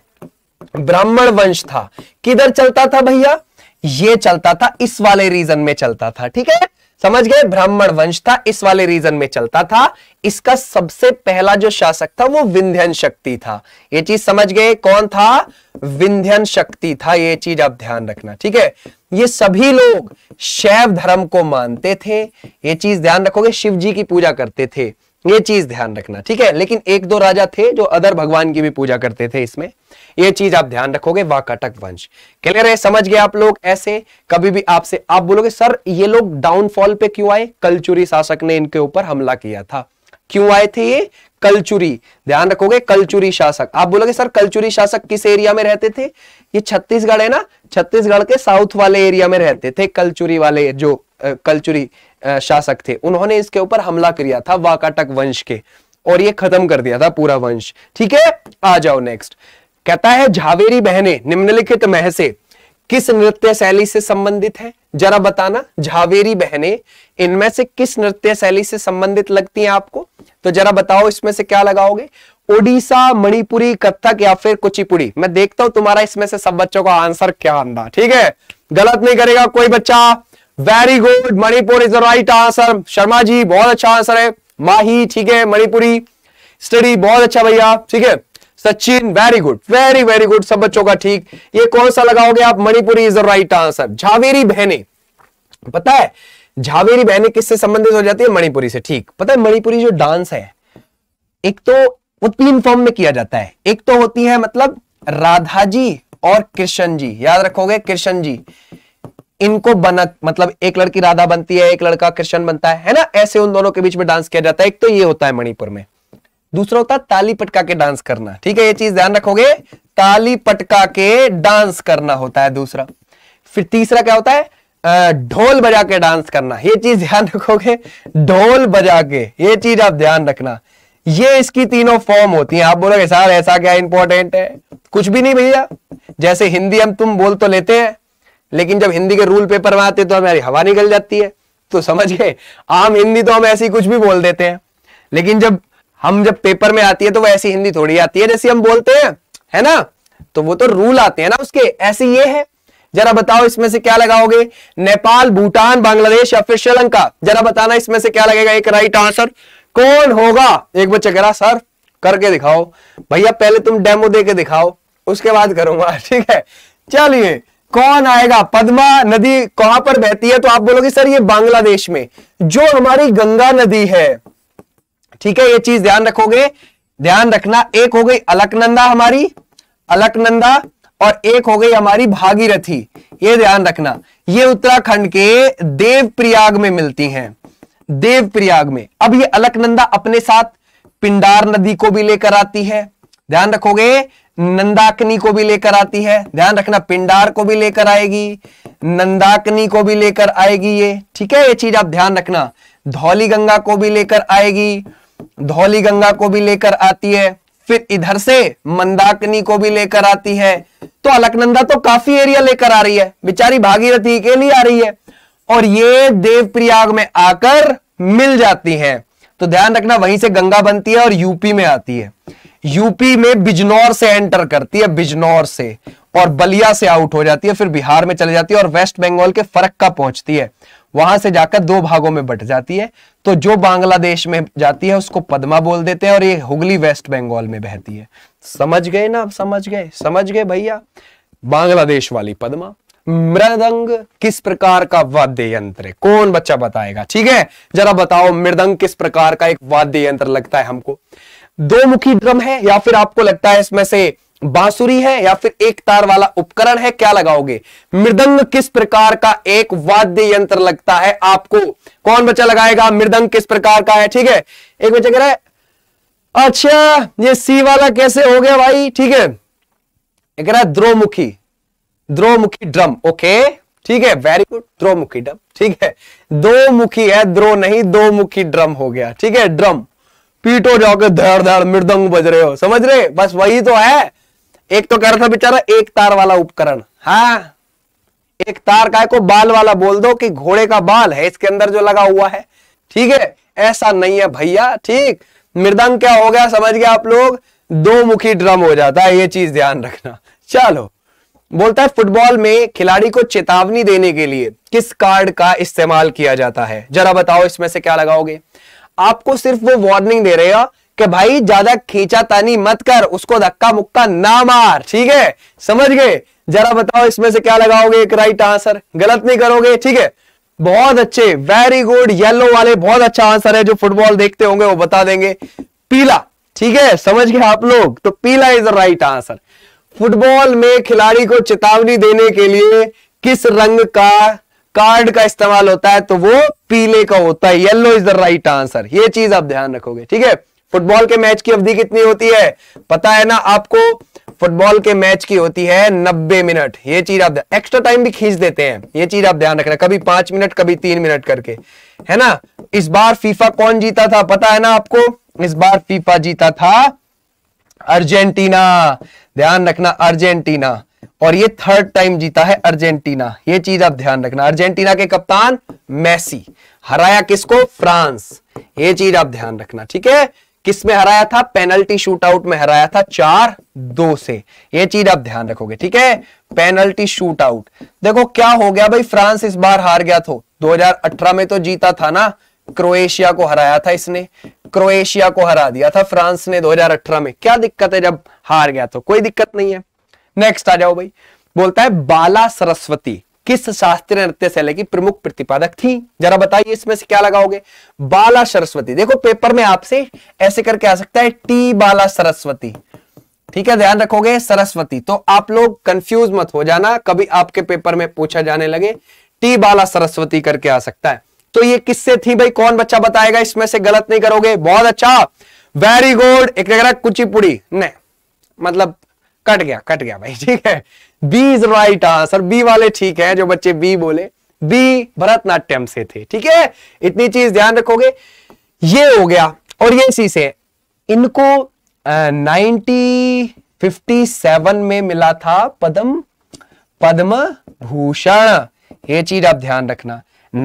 ब्राह्मण वंश था, किधर चलता था भैया, ये चलता था इस वाले रीजन में चलता था, ठीक है, समझ गए। ब्राह्मण वंश था, इस वाले रीजन में चलता था। इसका सबसे पहला जो शासक था वो विंध्यन शक्ति था, ये चीज समझ गए, कौन था, विंध्यन शक्ति था, ये चीज आप ध्यान रखना, ठीक है। ये सभी लोग शैव धर्म को मानते थे, ये चीज ध्यान रखोगे, शिव जी की पूजा करते थे, ये चीज ध्यान रखना, ठीक है। लेकिन 1-2 राजा थे जो अदर भगवान की भी पूजा करते थे इसमें, ये चीज आप ध्यान रखोगे, वाकाटक वंश। क्लियर है, समझ गए आप लोग। ऐसे कभी भी आपसे आप बोलोगे सर ये लोग डाउनफॉल पे क्यों आए, कलचुरी शासक ने इनके ऊपर हमला किया था, क्यों आए थे ये, कलचुरी, ध्यान रखोगे, कलचुरी शासक। आप बोलोगे सर कलचुरी शासक किस एरिया में रहते थे, ये छत्तीसगढ़ है ना, छत्तीसगढ़ के साउथ वाले एरिया में रहते थे कलचुरी वाले, जो कलचुरी शासक थे, उन्होंने इसके ऊपर हमला किया था वाकाटक वंश के, और ये खत्म कर दिया था पूरा वंश, ठीक है। आ जाओ नेक्स्ट, कहता है झावेरी बहनें निम्नलिखित में से किस नृत्य शैली से संबंधित है, जरा बताना। झावेरी बहनें इनमें से किस नृत्य शैली से संबंधित लगती हैं आपको, तो जरा बताओ इसमें से क्या लगाओगे, ओडिशा, मणिपुरी, कथक या फिर कुचिपुड़ी। मैं देखता हूं तुम्हारा इसमें से सब बच्चों का आंसर क्या आंदा, ठीक है, गलत नहीं करेगा कोई बच्चा। Very good, Manipur is the right answer. Sharma ji बहुत अच्छा आंसर है। माही ठीक है, मणिपुरी स्टडी बहुत अच्छा भैया, ठीक है। Sachin very good, very very good, सब बच्चों का ठीक। ये कौन सा लगाओगे आप, Manipuri is the right answer. Jhaveri बहनें, पता है झावेरी बहनें किससे संबंधित हो जाती है, मणिपुरी से, ठीक। पता है मणिपुरी जो डांस है, एक तो वो 3 फॉर्म में किया जाता है, एक तो होती है मतलब राधा जी और कृष्ण जी, याद रखोगे, कृष्ण जी इनको बनत मतलब एक लड़की राधा बनती है, एक लड़का कृष्ण बनता है ना, ऐसे उन दोनों के बीच में डांस किया जाता है। एक तो ये होता है मणिपुर में, दूसरा होता है ताली पटका के डांस करना, ठीक है, ये चीज ध्यान रखोगे, ताली पटका के डांस करना होता है दूसरा। फिर तीसरा क्या होता है, ढोल बजा के डांस करना, ये चीज ध्यान रखोगे, ढोल बजा के, ये चीज आप ध्यान रखना। ये इसकी तीनों फॉर्म होती हैं। आप बोलोगे सर ऐसा क्या इंपॉर्टेंट है, कुछ भी नहीं भैया, जैसे हिंदी हम तुम बोल तो लेते हैं, लेकिन जब हिंदी के रूल पेपर में आते तो हमारी हवा निकल जाती है, तो समझ गए, आम हिंदी तो हम ऐसी कुछ भी बोल देते हैं, लेकिन जब पेपर में आती है तो वो ऐसी हिंदी थोड़ी आती है जैसी हम बोलते हैं, है ना, तो वो तो रूल आते हैं ना उसके, ऐसे ये है। जरा बताओ इसमें से क्या लगाओगे, नेपाल, भूटान, बांग्लादेश या फिर श्रीलंका, जरा बताना इसमें से क्या लगेगा एक राइट आंसर, कौन होगा। एक बच्चा कह रहा सर करके दिखाओ, भैया पहले तुम डेमो दे के दिखाओ उसके बाद करूंगा, ठीक है। चलिए कौन आएगा, पद्मा नदी कहां पर बहती है, तो आप बोलोगे सर ये बांग्लादेश में, जो हमारी गंगा नदी है, ठीक है, ये चीज ध्यान रखोगे, ध्यान रखना। एक हो गई अलकनंदा, हमारी अलकनंदा, और एक हो गई हमारी भागीरथी, ये ध्यान रखना। ये उत्तराखंड के देवप्रयाग में मिलती हैं, देवप्रयाग में। अब ये अलकनंदा अपने साथ पिंडार नदी को भी लेकर आती है, ध्यान रखोगे, नंदाकिनी को भी लेकर आती है, ध्यान रखना, पिंडार को भी लेकर आएगी, नंदाकिनी को भी लेकर आएगी ये, ठीक है, ये चीज आप ध्यान रखना। धौली गंगा को भी लेकर आएगी, धौली गंगा को भी लेकर आती है, फिर इधर से मंदाकिनी को भी लेकर आती है। तो अलकनंदा तो काफी एरिया लेकर आ रही है, बेचारी भागीरथी के लिए आ रही है, और ये देवप्रयाग में आकर मिल जाती हैं। तो ध्यान रखना, वहीं से गंगा बनती है और यूपी में आती है, यूपी में बिजनौर से एंटर करती है, बिजनौर से, और बलिया से आउट हो जाती है, फिर बिहार में चले जाती है और वेस्ट बंगाल के फरक्का पहुंचती है, वहां से जाकर दो भागों में बट जाती है। तो जो बांग्लादेश में जाती है उसको पद्मा बोल देते हैं, और ये हुगली वेस्ट बंगाल में बहती है। समझ गए ना, समझ गए भैया, बांग्लादेश वाली पद्मा। मृदंग किस प्रकार का वाद्य यंत्र है, कौन बच्चा बताएगा? ठीक है, जरा बताओ, मृदंग किस प्रकार का एक वाद्य यंत्र लगता है हमको? दो मुखी ड्रम है, या फिर आपको लगता है इसमें से बांसुरी है, या फिर एक तार वाला उपकरण है? क्या लगाओगे? मृदंग किस प्रकार का एक वाद्य यंत्र लगता है आपको? कौन बच्चा लगाएगा? मृदंग किस प्रकार का है? ठीक है, एक बच्चा कह रहा है अच्छा ये सी वाला कैसे हो गया भाई? ठीक है, एक कह रहा है द्रोमुखी ड्रम। ओके, ठीक है, वेरी गुड, द्रोमुखी ड्रम। ठीक है, दो मुखी है, द्रो नहीं, दो मुखी ड्रम हो गया। ठीक है, ड्रम पीटो जाके धड़ धड़ मृदंग बज रहे हो, समझ रहे? बस वही तो है। एक तो कह रहा था बेचारा एक तार वाला उपकरण, हाँ, एक तार काय को बाल वाला बोल दो कि घोड़े का बाल है इसके अंदर जो लगा हुआ है। ठीक है, ऐसा नहीं है भैया। ठीक, मृदंग क्या हो गया, समझ गया आप लोग? दो मुखी ड्रम हो जाता है, ये चीज ध्यान रखना। चलो, बोलता है फुटबॉल में खिलाड़ी को चेतावनी देने के लिए किस कार्ड का इस्तेमाल किया जाता है? जरा बताओ, इसमें से क्या लगाओगे? आपको सिर्फ वो वार्निंग दे रहे हो कि भाई ज्यादा खींचातानी मत कर, उसको धक्का मुक्का ना मार। ठीक है, समझ गए? जरा बताओ इसमें से क्या लगाओगे एक राइट आंसर, गलत नहीं करोगे। ठीक है, बहुत अच्छे, वेरी गुड, येलो वाले बहुत अच्छा आंसर है। जो फुटबॉल देखते होंगे वो बता देंगे, पीला। ठीक है, समझ गए आप लोग? तो पीला is the right answer. Football में खिलाड़ी को चेतावनी देने के लिए किस रंग का कार्ड का इस्तेमाल होता है? तो वो पीले का होता है, yellow is the right answer. ये चीज आप ध्यान रखोगे। ठीक है, फुटबॉल के मैच की अवधि कितनी होती है पता है ना आपको? फुटबॉल के मैच की होती है 90 मिनट। ये चीज आप, एक्स्ट्रा टाइम भी खींच देते हैं, ये चीज आप ध्यान रखना, कभी 5 मिनट कभी 3 मिनट करके, है ना? इस बार फीफा कौन जीता था पता है ना आपको? इस बार फीफा जीता था अर्जेंटीना, ध्यान रखना, अर्जेंटीना। और ये 3rd टाइम जीता है अर्जेंटीना, ये चीज आप ध्यान रखना। अर्जेंटीना के कप्तान मेसी, हराया किसको? फ्रांस, ये चीज आप ध्यान रखना। ठीक है, किस में हराया था? पेनल्टी शूट आउट में हराया था 4-2 से, ये चीज आप ध्यान रखोगे। ठीक है, पेनल्टी शूट आउट। देखो क्या हो गया भाई, फ्रांस इस बार हार गया। तो 2018 में तो जीता था ना, क्रोएशिया को हराया था इसने, क्रोएशिया को हरा दिया था फ्रांस ने 2018 में। क्या दिक्कत है जब हार गया? तो कोई दिक्कत नहीं है। नेक्स्ट आ जाओ भाई। बोलता है बाला सरस्वती किस शास्त्रीय नृत्य शैली की प्रमुख प्रतिपादक थी? जरा बताइए इसमें से क्या लगाओगे? बाला सरस्वती, देखो पेपर में आपसे ऐसे करके आ सकता है, टी बाला सरस्वती। ठीक है, ध्यान रखोगे सरस्वती, तो आप लोग कंफ्यूज मत हो जाना, कभी आपके पेपर में पूछा जाने लगे टी बाला सरस्वती करके आ सकता है। तो ये किससे थी भाई? कौन बच्चा बताएगा? इसमें से गलत नहीं करोगे, बहुत अच्छा, वेरी गुड। एक लग रहा कुचिपुड़ी, नहीं मतलब कट गया भाई। ठीक है, B is right answer, B वाले ठीक है, जो बच्चे बी बोले, बी भरतनाट्यम से थे। ठीक है, इतनी चीज ध्यान रखोगे। ये हो गया, और ये इसी से इनको 1957 में मिला था पद्म भूषण, ये चीज आप ध्यान रखना।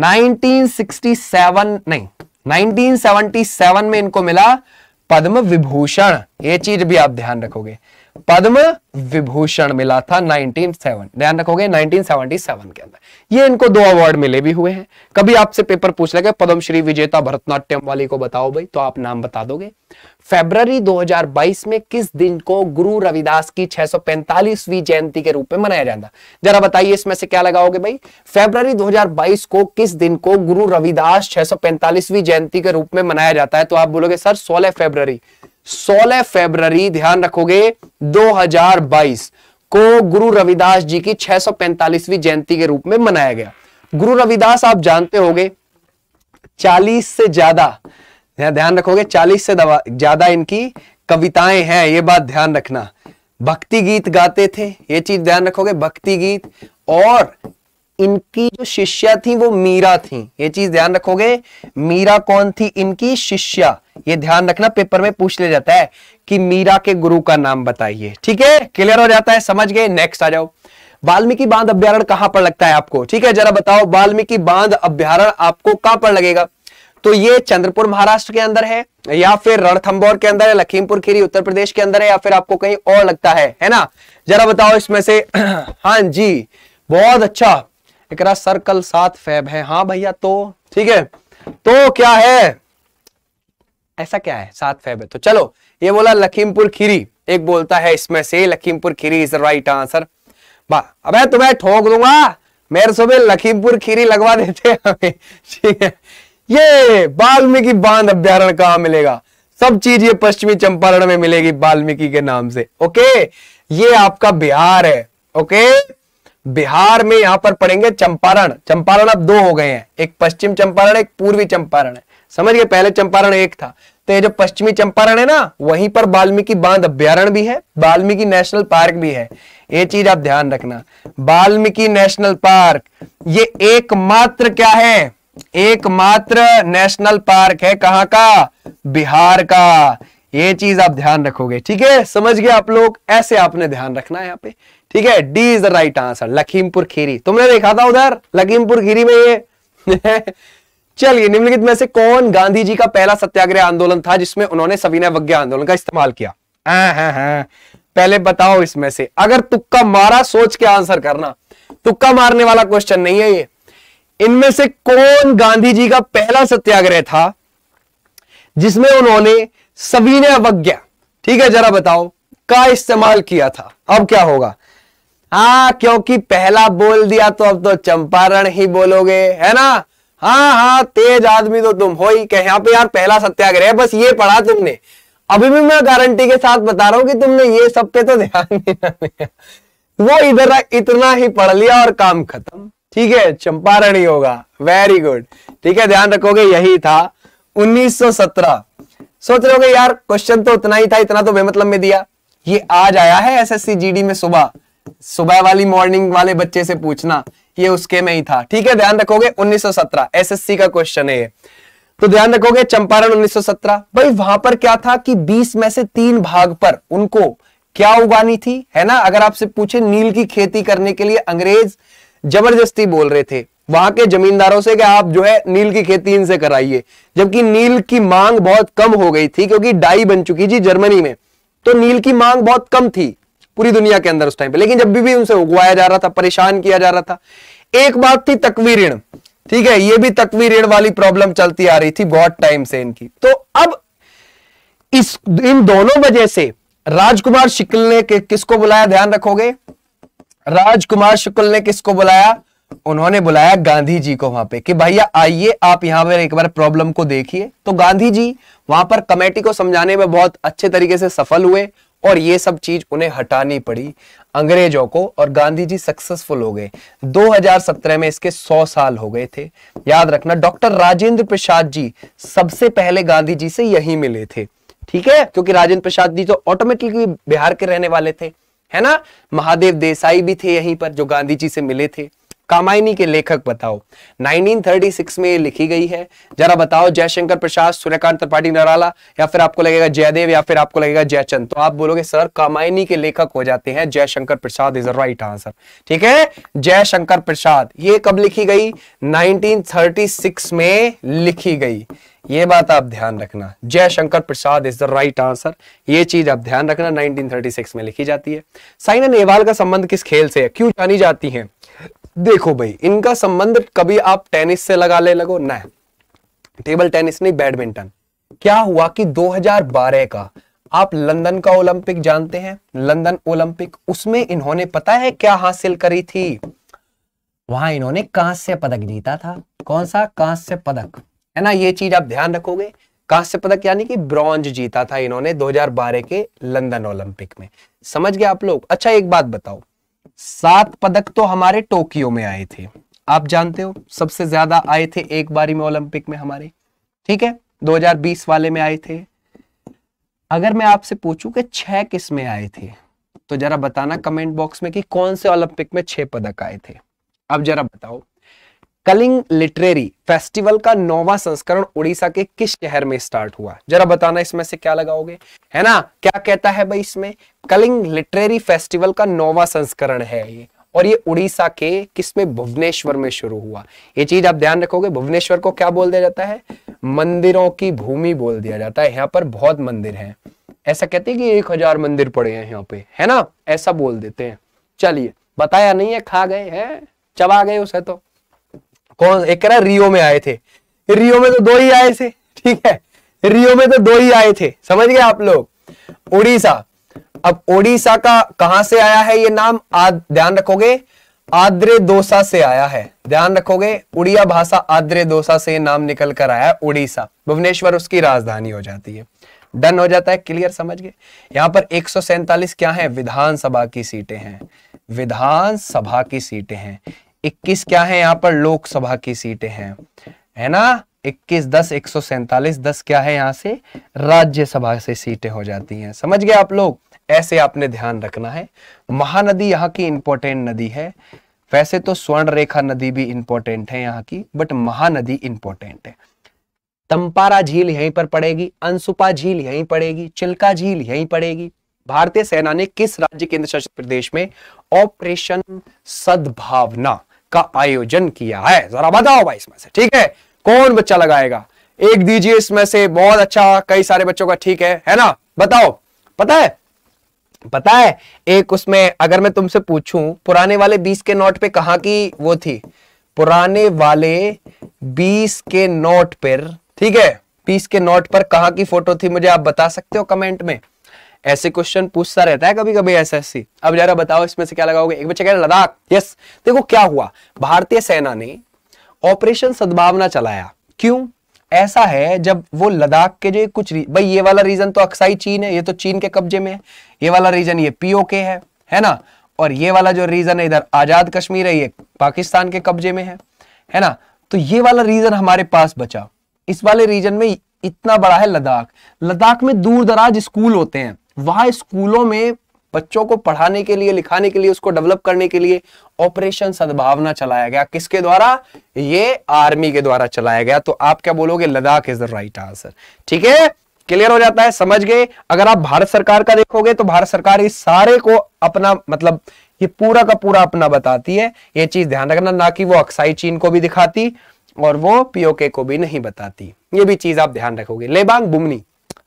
1977 में इनको मिला पद्म विभूषण, ये चीज भी आप ध्यान रखोगे, पद्म विभूषण मिला था 1977, ध्यान रखोगे 1977 के अंदर। ये इनको 2 अवार्ड मिले भी हुए हैं। कभी आपसे पेपर पूछ लेगा पद्मश्री विजेता भरतनाट्यम वाली को बताओ भाई, तो आप नाम बता दोगे। फरवरी 2022 में किस दिन को गुरु रविदास की 645वीं जयंती के रूप में मनाया जाता? जरा बताइए इसमें से क्या लगाओगे भाई? फरवरी 2022 को किस दिन को गुरु रविदास 645वीं जयंती के रूप में मनाया जाता है? तो आप बोलोगे सर 16 फरवरी। 16 फरवरी ध्यान रखोगे 2022 को गुरु रविदास जी की 645वीं जयंती के रूप में मनाया गया। गुरु रविदास आप जानते होंगे 40 से ज्यादा, ध्यान रखोगे 40 से ज्यादा इनकी कविताएं हैं, ये बात ध्यान रखना। भक्ति गीत गाते थे, ये चीज ध्यान रखोगे, भक्ति गीत। और इनकी जो शिष्या थी वो मीरा थी, ये चीज ध्यान रखोगे। मीरा कौन थी? इनकी शिष्या। ये ध्यान रखना, पेपर में पूछ ले जाता है कि मीरा के गुरु का नाम बताइए। ठीक है, क्लियर हो जाता है, समझ गए। नेक्स्ट आ जाओ, वाल्मीकि बांध अभ्यारण्य कहां पर लगता है आपको? ठीक है, जरा बताओ वाल्मीकि बांध अभ्यारण्य आपको कहां पर लगेगा? तो ये चंद्रपुर महाराष्ट्र के अंदर है, या फिर रणथंभौर के अंदर है, लखीमपुर खीरी उत्तर प्रदेश के अंदर है, या फिर आपको कहीं और लगता है ना? जरा बताओ इसमें से। हाँ जी, बहुत अच्छा। एकरा सर्कल 7 फेब है। हाँ भैया, तो ठीक है, तो क्या है, ऐसा क्या है, 7 फेब है। तो चलो, ये बोला लखीमपुर खीरी, एक बोलता है इसमें से Lakhimpur Kheri is the right answer. अबे तुम्हें ठोक दूंगा, मेरे सुबह लखीमपुर खीरी लगवा देते हमें। ठीक है, ये वाल्मीकि बांध अभ्यारण्य कहां मिलेगा? सब चीज ये पश्चिमी चंपारण में मिलेगी वाल्मीकि के नाम से। ओके, ये आपका बिहार है। ओके, बिहार में यहां पर पढ़ेंगे चंपारण। चंपारण अब 2 हो गए हैं, एक पश्चिम चंपारण, एक पूर्वी चंपारण है। समझ गए, पहले चंपारण एक था। तो ये जो पश्चिमी चंपारण है ना, वहीं पर वाल्मीकि बांध अभ्यारण्य भी है, वाल्मीकि नेशनल पार्क भी है। ये चीज आप ध्यान रखना, वाल्मीकि नेशनल पार्क ये एकमात्र क्या है? एकमात्र नेशनल पार्क है। कहां का? बिहार का। ये चीज आप ध्यान रखोगे। ठीक है, समझ गए आप लोग? ऐसे आपने ध्यान रखना है यहाँ पे। ठीक है, D is the right answer, Lakhimpur Kheri. तुमने देखा था उधर लखीमपुर खीरी में ये। चलिए, निम्नलिखित में से कौन गांधी जी का पहला सत्याग्रह आंदोलन था जिसमें उन्होंने सविनय अवज्ञा आंदोलन का इस्तेमाल किया? पहले बताओ इसमें से। अगर तुक्का मारा, सोच के आंसर करना, तुक्का मारने वाला क्वेश्चन नहीं है ये। इनमें से कौन गांधी जी का पहला सत्याग्रह था जिसमें उन्होंने सविनय अवज्ञा, ठीक है, जरा बताओ, का इस्तेमाल किया था? अब क्या होगा? हाँ, क्योंकि पहला बोल दिया तो अब तो चंपारण ही बोलोगे, है ना? हाँ हाँ, तेज आदमी तो तुम हो ही। कह यहाँ पे यार पहला सत्याग्रह, बस ये पढ़ा तुमने। अभी भी मैं गारंटी के साथ बता रहा हूं कि तुमने ये सब पे तो ध्यान नहीं दिया। वो इधर इतना ही पढ़ लिया और काम खत्म। ठीक है, चंपारण ही होगा। Very good. ठीक है, ध्यान रखोगे, यही था 1917। सोच रहे होगे यार क्वेश्चन तो उतना ही था, इतना तो बेमतलब में दिया। ये आज आया है एसएससी जीडी में, सुबह वाली मॉर्निंग वाले बच्चे से पूछना, ये उसके में ही था। ठीक है, ध्यान रखोगे 1917 एसएससी का क्वेश्चन है ये। तो ध्यान रखोगे चंपारण 1917। भाई वहां पर क्या था कि 20 में से 3 भाग पर उनको क्या उगानी थी, है ना? अगर आपसे पूछे नील की खेती करने के लिए अंग्रेज जबरदस्ती बोल रहे थे वहां के जमींदारों से कि आप जो है नील की खेती इनसे कराइए, जबकि नील की मांग बहुत कम हो गई थी क्योंकि डाई बन चुकी थी जर्मनी में। तो नील की मांग बहुत कम थी पूरी दुनिया के अंदर उस टाइम पे, लेकिन जब भी उनसे उगवाया जा रहा था, परेशान किया जा रहा था। एक बात थी तकवी ऋण, ठीक है, ये भी तकवी ऋण वाली प्रॉब्लम चलती आ रही थी बहुत टाइम से इनकी। तो अब इन दोनों वजह से राजकुमार शुक्ल ने किसको बुलाया? ध्यान रखोगे, राजकुमार शुक्ल ने किसको बुलाया? उन्होंने बुलाया गांधी जी को वहां पे कि भैया आइए आप यहां पर एक बार प्रॉब्लम को देखिए। तो गांधी जी वहां पर कमेटी को समझाने में बहुत अच्छे तरीके से सफल हुए और ये सब चीज उन्हें हटानी पड़ी अंग्रेजों को, और गांधी जी सक्सेसफुल हो गए। 2017 में इसके 100 साल हो गए थे। याद रखना, डॉक्टर राजेंद्र प्रसाद जी सबसे पहले गांधी जी से यही मिले थे, ठीक है, क्योंकि राजेंद्र प्रसाद जी तो ऑटोमेटिकली बिहार के रहने वाले थे, है ना? महादेव देसाई भी थे यहीं पर जो गांधी जी से मिले थे। कामायनी के लेखक बताओ, 1936 में ये लिखी गई है। जरा बताओ, जयशंकर प्रसाद, सूर्यकांत त्रिपाठी निराला, या फिर आपको लगेगा जयदेव, या फिर आपको लगेगा जयचंद? तो आप बोलोगे सर कामायनी के लेखक हो जाते हैं, Jaishankar Prasad is the right answer. ठीक है, जयशंकर प्रसाद। ये कब लिखी गई? 1936 में लिखी गई। ये बात आप ध्यान रखना, Jaishankar Prasad is the right answer. ये चीज आप ध्यान रखना, 1936 में लिखी जाती है। साइना नेहवाल का संबंध किस खेल से है, क्यों जानी जाती है? देखो भाई, इनका संबंध कभी आप टेनिस से लगा ले लगो ना, टेबल टेनिस नहीं, बैडमिंटन। क्या हुआ कि 2012 का आप लंदन का ओलंपिक जानते हैं, लंदन ओलंपिक, उसमें इन्होंने पता है क्या हासिल करी थी? वहां इन्होंने कांस्य पदक जीता था। कौन सा? कांस्य पदक, है ना? ये चीज आप ध्यान रखोगे, कांस्य पदक यानी कि ब्रॉन्ज जीता था इन्होंने 2012 के लंदन ओलंपिक में। समझ गए आप लोग? अच्छा एक बात बताओ, 7 पदक तो हमारे टोक्यो में आए थे, आप जानते हो, सबसे ज्यादा आए थे एक बारी में ओलंपिक में हमारे, ठीक है, 2020 वाले में आए थे। अगर मैं आपसे पूछूं कि 6 किस में आए थे, तो जरा बताना कमेंट बॉक्स में कि कौन से ओलंपिक में 6 पदक आए थे। अब जरा बताओ, कलिंग लिटरेरी फेस्टिवल का 9वां संस्करण उड़ीसा के किस शहर में स्टार्ट हुआ? जरा बताना इसमें से क्या लगाओगे, है ना? क्या कहता है भाई इसमें? कलिंग लिटरेरी फेस्टिवल का 9वां संस्करण है ये, और ये उड़ीसा के किसमें? भुवनेश्वर में शुरू हुआ। ये चीज आप ध्यान रखोगे। भुवनेश्वर को क्या बोल दिया जाता है? मंदिरों की भूमि बोल दिया जाता है। यहाँ पर बहुत मंदिर हैं, ऐसा कहते हैं कि 1000 मंदिर पड़े हैं यहाँ पे, है ना? ऐसा बोल देते हैं। चलिए, बताया नहीं है, खा गए हैं, चबा गए उसे। तो कौन एक कह रहा रियो में आए थे? रियो में तो 2 ही आए थे, ठीक है, रियो में तो 2 ही आए थे, समझ गए आप लोग। उड़ीसा, अब ओडिशा का कहां से आया है ये नाम? ध्यान रखोगे, आद्रे दोसा से आया है। ध्यान रखोगे, उड़िया भाषा आद्रे दोसा से नाम निकल कर आया है उड़ीसा। भुवनेश्वर उसकी राजधानी हो जाती है। डन हो जाता है, क्लियर, समझ गए। यहां पर 147 क्या है? विधानसभा की सीटें हैं, विधानसभा की सीटें हैं। 21 क्या है? यहाँ पर लोकसभा की सीटें हैं, है ना? 21 10 147, 10 क्या है? यहाँ से राज्यसभा से सीटें हो जाती हैं। समझ गए आप लोग? ऐसे आपने ध्यान रखना है। महानदी यहाँ की इंपॉर्टेंट नदी है। वैसे तो स्वर्ण रेखा नदी भी इंपॉर्टेंट है यहाँ की, बट महानदी इंपॉर्टेंट है। तंपारा झील यहीं पर पड़ेगी, अंसुपा झील यहीं पड़ेगी, चिल्का झील यहीं पड़ेगी। भारतीय सेना ने किस राज्य केंद्र शासित प्रदेश में ऑपरेशन सद्भावना का आयोजन किया है? जरा बताओ भाई इसमें से, ठीक है? कौन बच्चा लगाएगा? एक दीजिए इसमें से, बहुत अच्छा, कई सारे बच्चों का ठीक है ना? बताओ, पता है? पता है, एक उसमें अगर मैं तुमसे पूछूं, पुराने वाले 20 के नोट पे कहां की वो थी? पुराने वाले 20 के नोट पर, ठीक है, 20 के नोट पर कहां की फोटो थी? मुझे आप बता सकते हो कमेंट में। ऐसे क्वेश्चन पूछता रहता है कभी कभी एसएससी। अब जरा बताओ इसमें से क्या लगाओगे? एक बच्चा कह रहा है लद्दाख। यस, देखो क्या हुआ, भारतीय सेना ने ऑपरेशन सद्भावना चलाया। क्यों ऐसा है? जब वो लद्दाख के जो कुछ भाई, ये वाला रीजन तो अक्साई चीन है, ये तो चीन के कब्जे में है। ये वाला रीजन ये पीओके है ना? और ये वाला जो रीजन है इधर आजाद कश्मीर है, ये पाकिस्तान के कब्जे में है ना? तो ये वाला रीजन हमारे पास बचा। इस वाले रीजन में इतना बड़ा है लद्दाख। लद्दाख में दूर दराज स्कूल होते हैं, वहां स्कूलों में बच्चों को पढ़ाने के लिए, लिखाने के लिए, उसको डेवलप करने के लिए ऑपरेशन सद्भावना चलाया गया। किसके द्वारा? ये आर्मी के द्वारा चलाया गया। तो आप क्या बोलोगे? Ladakh is the right answer. ठीक है, क्लियर हो जाता है, समझ गए। अगर आप भारत सरकार का देखोगे तो भारत सरकार इस सारे को अपना मतलब ये पूरा का पूरा अपना बताती है। ये चीज ध्यान रखना, ना कि वो अक्साई चीन को भी दिखाती और वो पीओके को भी नहीं बताती। ये भी चीज आप ध्यान रखोगे। लेबांग बुमनी,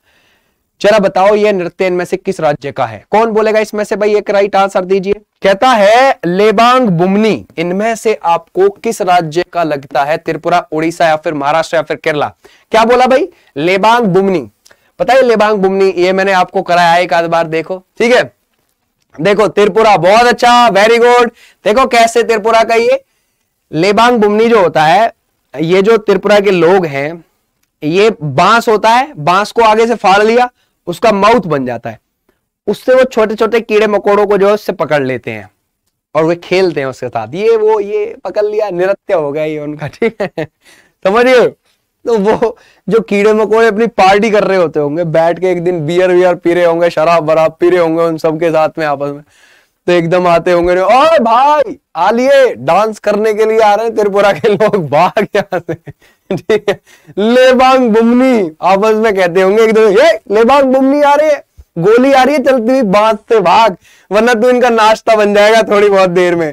जरा बताओ ये नृत्य इनमें से किस राज्य का है? कौन बोलेगा इसमें से भाई? एक राइट आंसर दीजिए। कहता है लेबांग बुमनी इनमें से आपको किस राज्य का लगता है? त्रिपुरा, उड़ीसा या फिर महाराष्ट्र या फिर केरला? क्या बोला भाई? लेबांग बुमनी। पता है लेबांग बुमनी, ये मैंने आपको कराया एक आध बार, देखो, ठीक है। देखो त्रिपुरा, बहुत अच्छा, वेरी गुड। देखो कैसे त्रिपुरा का ये लेबांग बुमनी जो होता है, ये जो त्रिपुरा के लोग हैं, ये बांस होता है, बांस को आगे से फाड़ लिया, उसका माउथ बन जाता है, उससे वो छोटे छोटे कीड़े मकोड़ों को जो है उससे पकड़ लेते हैं और वे खेलते हैं उसके साथ। ये पकड़ लिया, नृत्य हो गया ये उनका, ठीक है, समझिए। तो वो जो कीड़े मकोड़े अपनी पार्टी कर रहे होते होंगे, बैठ के एक दिन बियर वियर पी रहे होंगे, शराब वराब पी रहे होंगे उन सबके साथ में आपस में, तो एकदम आते होंगे, ओए भाई आ लिए, डांस करने के लिए आ रहे हैं त्रिपुरा के लोग, भाग यहाँ से, ठीक है। लेबांग बुमनी आपस में कहते होंगे एकदम, ये लेबांग बुमनी आ रही है, गोली आ रही है चलती हुई, बांस से भाग, वरना तो इनका नाश्ता बन जाएगा थोड़ी बहुत देर में।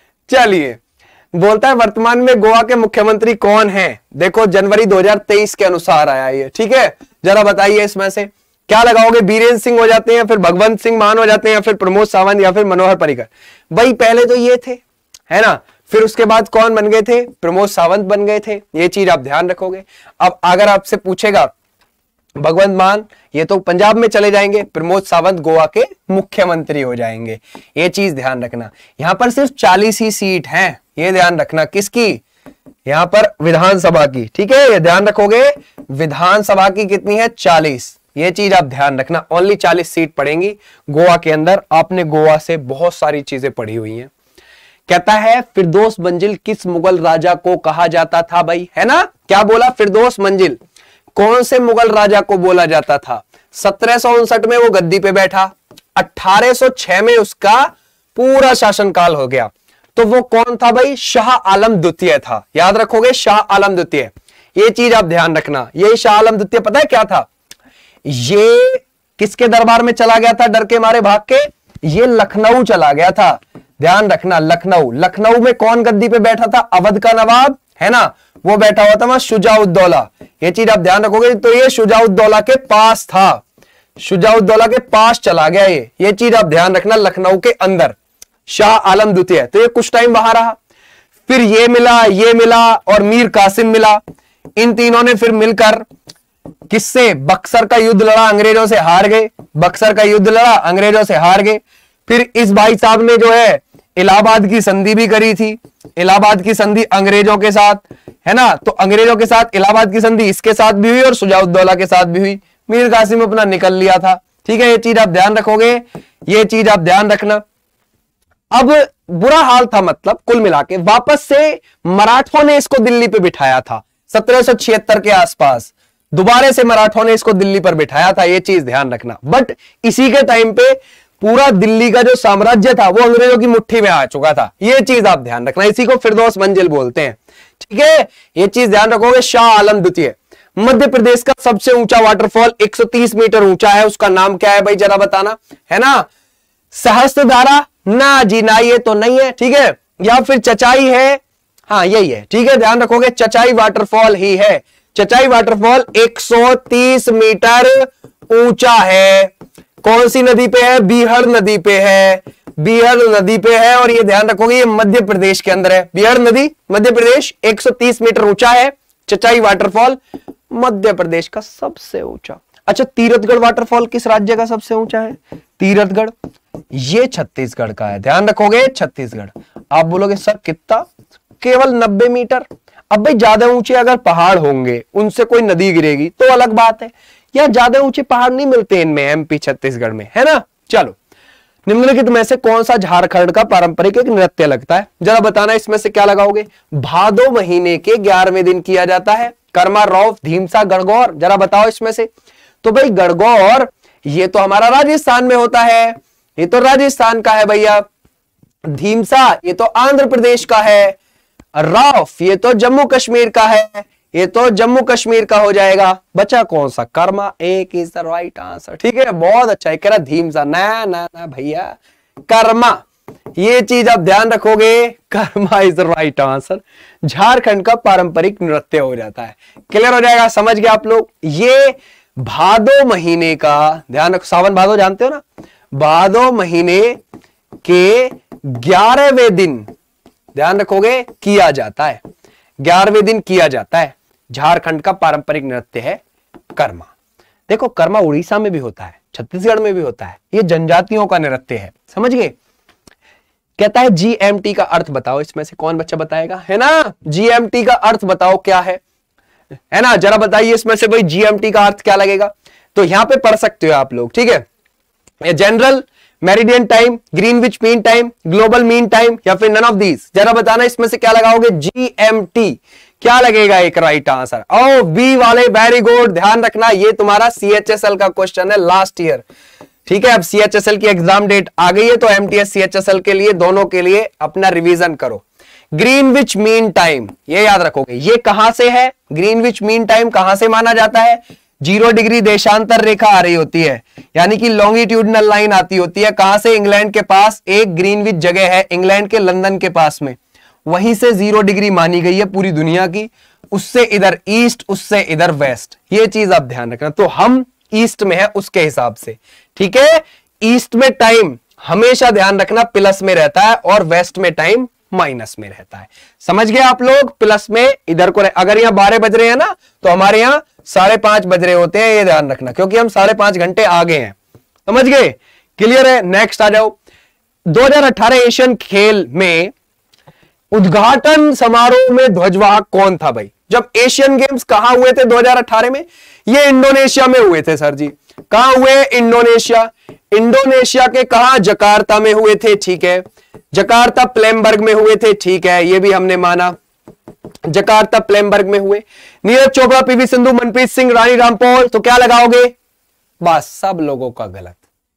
चलिए, बोलता है वर्तमान में गोवा के मुख्यमंत्री कौन हैं? देखो जनवरी 2023 के अनुसार आया ये, ठीक है। जरा बताइए इसमें से क्या लगाओगे? बीरेंद्र सिंह हो जाते हैं, फिर भगवंत सिंह मान हो जाते हैं, या फिर प्रमोद सावंत, या फिर मनोहर पर्रिकर? भाई पहले तो ये थे, है ना, फिर उसके बाद कौन बन गए थे? प्रमोद सावंत बन गए थे। ये चीज आप ध्यान रखोगे। अब अगर आपसे पूछेगा भगवंत मान, ये तो पंजाब में चले जाएंगे, प्रमोद सावंत गोवा के मुख्यमंत्री हो जाएंगे। ये चीज ध्यान रखना। यहां पर सिर्फ 40 ही सीट हैं, ये ध्यान रखना। किसकी? यहां पर विधानसभा की, ठीक है, ये ध्यान रखोगे। विधानसभा की कितनी है? 40। ये चीज आप ध्यान रखना, ओनली 40 सीट पड़ेंगी गोवा के अंदर। आपने गोवा से बहुत सारी चीजें पढ़ी हुई हैं। कहता है फिरदौस मंजिल किस मुगल राजा को कहा जाता था? भाई है ना, क्या बोला? फिरदौस मंजिल कौन से मुगल राजा को बोला जाता था? 1759 में वो गद्दी पे बैठा, 1806 में उसका पूरा शासनकाल हो गया। तो वो कौन था भाई? शाह आलम द्वितीय था। याद रखोगे, शाह आलम द्वितीय, ये चीज आप ध्यान रखना। ये शाह आलम द्वितीय पता है क्या था? ये किसके दरबार में चला गया था डर के मारे भाग के? ये लखनऊ चला गया था। ध्यान रखना, लखनऊ। लखनऊ में कौन गद्दी पे बैठा था? अवध का नवाब है ना, वो बैठा हुआ था वहां, शुजाउद्दौला। ये चीज आप ध्यान रखोगे। तो ये शुजाउद्दौला के पास था, शुजाउद्दौला के पास चला गया ये चीज आप ध्यान रखना, लखनऊ के अंदर शाह आलम द्वितीय। तो ये कुछ टाइम वहां रहा, फिर ये मिला और मीर कासिम मिला। इन तीनों ने फिर मिलकर किससे? बक्सर का युद्ध लड़ा, अंग्रेजों से हार गए। बक्सर का युद्ध लड़ा, अंग्रेजों से हार गए। फिर इस भाई साहब ने जो है इलाहाबाद की संधि भी करी थी। इलाहाबाद की संधि अंग्रेजों के साथ, है ना, तो अंग्रेजों के साथ इलाहाबाद की संधि इसके साथ भी हुई और शुजाउद्दौला के साथ भी हुई। मीर कासिम अपना निकल लिया था। ठीक है, ये चीज आप ध्यान रखोगे, ये चीज आप ध्यान रखना। अब बुरा हाल था, मतलब कुल मिला के वापस से मराठों ने इसको दिल्ली पे बिठाया था 1776 के आसपास। दोबारा से मराठों ने इसको दिल्ली पर बिठाया था, ये चीज ध्यान रखना। बट इसी के टाइम पे पूरा दिल्ली का जो साम्राज्य था वो अंग्रेजों की मुट्ठी में आ चुका था, ये चीज आप ध्यान रखना। इसी को फिरदौस मंजिल बोलते हैं। ठीक है, ये चीज ध्यान रखोगे। शाह आलम द्वितीय। मध्य प्रदेश का सबसे ऊंचा वाटरफॉल 130 मीटर ऊंचा है, उसका नाम क्या है भाई जरा बताना, है ना? सहस्त्रधारा? ना जी ना, ये तो नहीं है। ठीक है, या फिर चचाई है? हाँ यही है। ठीक है, ध्यान रखोगे, चचाई वाटरफॉल ही है। चचाई वाटरफॉल 130 मीटर ऊंचा है। कौन सी नदी पे है? बीहड़ नदी पे है। बीहड़ नदी पे है, और ये ध्यान रखोगे ये मध्य प्रदेश के अंदर है। बीहड़ नदी मध्य प्रदेश, 130 मीटर ऊंचा है चचाई वाटरफॉल, मध्य प्रदेश का सबसे ऊंचा। अच्छा, तीरथगढ़ वाटरफॉल किस राज्य का सबसे ऊंचा है? तीरथगढ़, ये छत्तीसगढ़ का है। ध्यान रखोगे, छत्तीसगढ़। आप बोलोगे सर कितना? केवल 90 मीटर। अब भाई ज्यादा ऊंचे अगर पहाड़ होंगे, उनसे कोई नदी गिरेगी तो अलग बात है, या ज्यादा ऊंचे पहाड़ नहीं मिलते इनमें, एमपी छत्तीसगढ़ में, है ना? चलो, निम्नलिखित में से कौन सा झारखंड का पारंपरिक एक नृत्य लगता है? जरा बताना, इसमें से क्या लगाओगे? भादो महीने के 11वें दिन किया जाता है। कर्मा, रौफ, धीमसा, गणगौर, जरा बताओ इसमें से। तो भाई गणगौर ये तो हमारा राजस्थान में होता है, ये तो राजस्थान का है भैया। धीमसा ये तो आंध्र प्रदेश का है। रौफ ये तो जम्मू कश्मीर का है, ये तो जम्मू कश्मीर का हो जाएगा। बचा कौन सा? कर्मा। एक इज द राइट आंसर। ठीक है, बहुत अच्छा है। कह रहा धीमसा, ना ना ना भैया, कर्मा। ये चीज आप ध्यान रखोगे, Karma is the right answer. Jharkhand का पारंपरिक नृत्य हो जाता है। क्लियर हो जाएगा, समझ गए आप लोग? ये भादो महीने का, ध्यान रखो, सावन भादो जानते हो ना, भादो महीने के 11वें दिन, ध्यान रखोगे, किया जाता है। 11वें दिन किया जाता है। झारखंड का पारंपरिक नृत्य है कर्मा। देखो, कर्मा उड़ीसा में भी होता है, छत्तीसगढ़ में भी होता है। ये जनजातियों का नृत्य है, समझ गए? कहता है जीएमटी का अर्थ बताओ, इसमें से कौन बच्चा बताएगा? है ना, जीएमटी का अर्थ बताओ क्या है ना? जरा बताइए इसमें से भाई जीएमटी का अर्थ क्या लगेगा? तो यहां पे पढ़ सकते हो आप लोग। ठीक है, general meridian time, Greenwich mean time, global mean time, या फिर नन ऑफ दीज। जरा बताना इसमें से क्या लगाओगे? जीएमटी क्या लगेगा एक राइट आंसर? ओ बी वाले, वेरी गुड। ध्यान रखना, ये तुम्हारा सीएचएसएल का क्वेश्चन है लास्ट ईयर। ठीक है, अब सीएचएसएल की एग्जाम डेट आ गई है, तो एमटीएस सीएचएसएल के लिए, दोनों के लिए अपना रिवीजन करो। ग्रीनविच मीन टाइम ये याद रखोगे, ये कहां से है? ग्रीनविच मीन टाइम कहां से माना जाता है? 0 डिग्री देशांतर रेखा आ रही होती है, यानी कि लॉन्गिट्यूडनल लाइन आती होती है। कहां से? इंग्लैंड के पास एक ग्रीनविच जगह है, इंग्लैंड के लंदन के पास में, वहीं से 0 डिग्री मानी गई है पूरी दुनिया की। उससे इधर ईस्ट, उससे इधर वेस्ट, ये चीज आप ध्यान रखना। तो हम ईस्ट में है उसके हिसाब से। ठीक है, ईस्ट में टाइम हमेशा ध्यान रखना प्लस में रहता है, और वेस्ट में टाइम माइनस में रहता है। समझ गए आप लोग? प्लस में इधर को, अगर यहाँ 12 बज रहे हैं ना, तो हमारे यहाँ 5:30 बज रहे होते हैं, ये ध्यान रखना, क्योंकि हम 5.5 घंटे आगे हैं। समझ गए? क्लियर है? नेक्स्ट आ जाओ। 2018 एशियन खेल में उद्घाटन समारोह में ध्वजवाहक कौन था भाई? जब एशियन गेम्स कहां हुए थे 2018 में? ये इंडोनेशिया में हुए थे सर जी। कहां हुए? इंडोनेशिया। इंडोनेशिया के कहा? जकार्ता में हुए थे। ठीक है, जकार्ता प्लेमबर्ग में हुए थे। ठीक है, ये भी हमने माना, जकार्ता प्लेमबर्ग में हुए। नीरज चोपड़ा, पीवी सिंधु, मनप्रीत सिंह, रानी रामपाल, तो क्या लगाओगे? बस सब लोगों का गलत।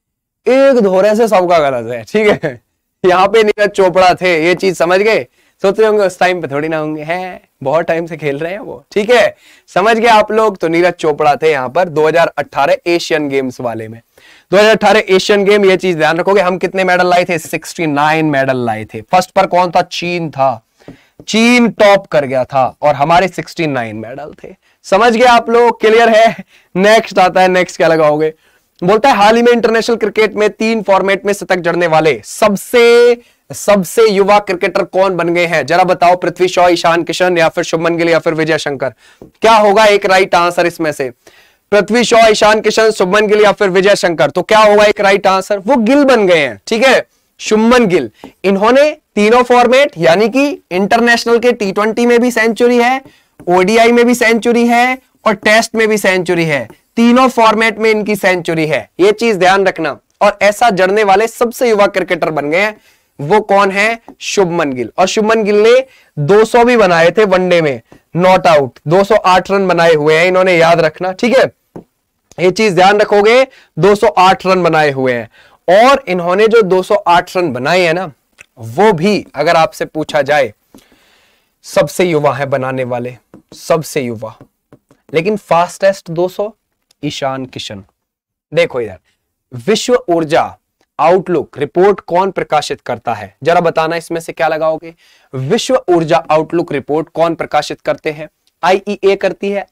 एक धोरे से सबका गलत है, ठीक है। यहाँ पे नीरज चोपड़ा थे, ये चीज समझ गए। सोच रहे होंगे उस टाइम पे थोड़ी ना होंगे, हैं बहुत टाइम से खेल रहे हैं वो, ठीक है, समझ गए आप लोग। तो नीरज चोपड़ा थे यहाँ पर 2018 एशियन गेम्स वाले में। 2018 एशियन गेम, ये चीज ध्यान रखोगे। हम कितने मेडल लाए थे? 69 मेडल लाए थे। फर्स्ट पर कौन था? चीन था। चीन टॉप कर गया था और हमारे 69 मेडल थे। समझ गए आप लोग? क्लियर है? नेक्स्ट आता है, नेक्स्ट क्या लगाओगे? बोलता है हाल ही में इंटरनेशनल क्रिकेट में 3 फॉर्मेट में शतक जड़ने वाले सबसे युवा क्रिकेटर कौन बन गए हैं? जरा बताओ। पृथ्वी शॉ, ईशान किशन, या फिर शुभमन गिल, या फिर विजय शंकर? क्या होगा एक राइट आंसर इसमें से? पृथ्वी शॉ, ईशान किशन, शुभमन गिल या फिर विजय शंकर? तो क्या होगा एक राइट आंसर? वो गिल बन गए हैं, ठीक है, शुभमन गिल। इन्होंने तीनों फॉर्मेट यानी कि इंटरनेशनल के T20 में भी सेंचुरी है, ओडीआई में भी सेंचुरी है और टेस्ट में भी सेंचुरी है। तीनों फॉर्मेट में इनकी सेंचुरी है, ये चीज ध्यान रखना। और ऐसा जड़ने वाले सबसे युवा क्रिकेटर बन गए हैं, वो कौन है? शुभमन गिल। और शुभमन गिल ने 200 भी बनाए थे वनडे में, नॉट आउट। 208 रन बनाए हुए हैं इन्होंने, याद रखना, ठीक है, ये चीज ध्यान रखोगे। 208 रन बनाए हुए हैं और इन्होंने जो 208 रन बनाए हैं ना, वो भी अगर आपसे पूछा जाए सबसे युवा है बनाने वाले, सबसे युवा। लेकिन फास्टेस्ट 200 ईशान किशन। देखो इधर, विश्व ऊर्जा आउटलुक रिपोर्ट कौन प्रकाशित करता है? जरा बताना इसमें से क्या लगाओगे? विश्व ऊर्जा आउटलुक रिपोर्ट कौन प्रकाशित करते हैं? IEA करती है,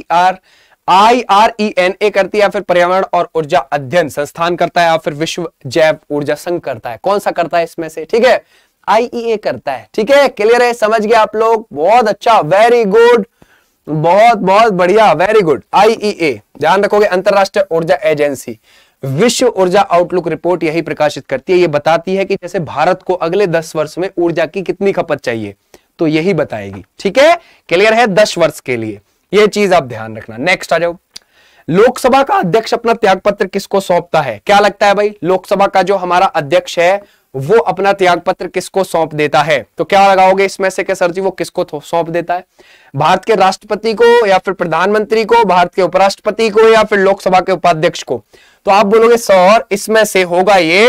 IRENA करती है, या फिर पर्यावरण और ऊर्जा अध्ययन संस्थान करता है, या फिर विश्व जैव ऊर्जा संघ करता है? कौन सा करता है इसमें से? ठीक है, IEA करता है, ठीक है, क्लियर है? समझ गए आप लोग? बहुत अच्छा, वेरी गुड, बहुत बहुत बढ़िया, वेरी गुड। IEA ध्यान रखोगे, अंतरराष्ट्रीय ऊर्जा एजेंसी। विश्व ऊर्जा आउटलुक रिपोर्ट यही प्रकाशित करती है, ये बताती है कि जैसे भारत को अगले 10 वर्ष में ऊर्जा की कितनी खपत चाहिए, तो यही बताएगी, ठीक है, क्लियर है? 10 वर्ष के लिए, ये चीज आप ध्यान रखना। नेक्स्ट आ जाओ। लोकसभा का अध्यक्ष अपना त्यागपत्र किसको सौंपता है? क्या लगता है भाई? लोकसभा का जो हमारा अध्यक्ष है वो अपना त्यागपत्र किसको सौंप देता है? तो क्या लगाओगे इसमें से? क्या सर जी वो किसको सौंप देता है? भारत के राष्ट्रपति को, या फिर प्रधानमंत्री को, भारत के उपराष्ट्रपति को, या फिर लोकसभा के उपाध्यक्ष को? तो आप बोलोगे सर इसमें से होगा ये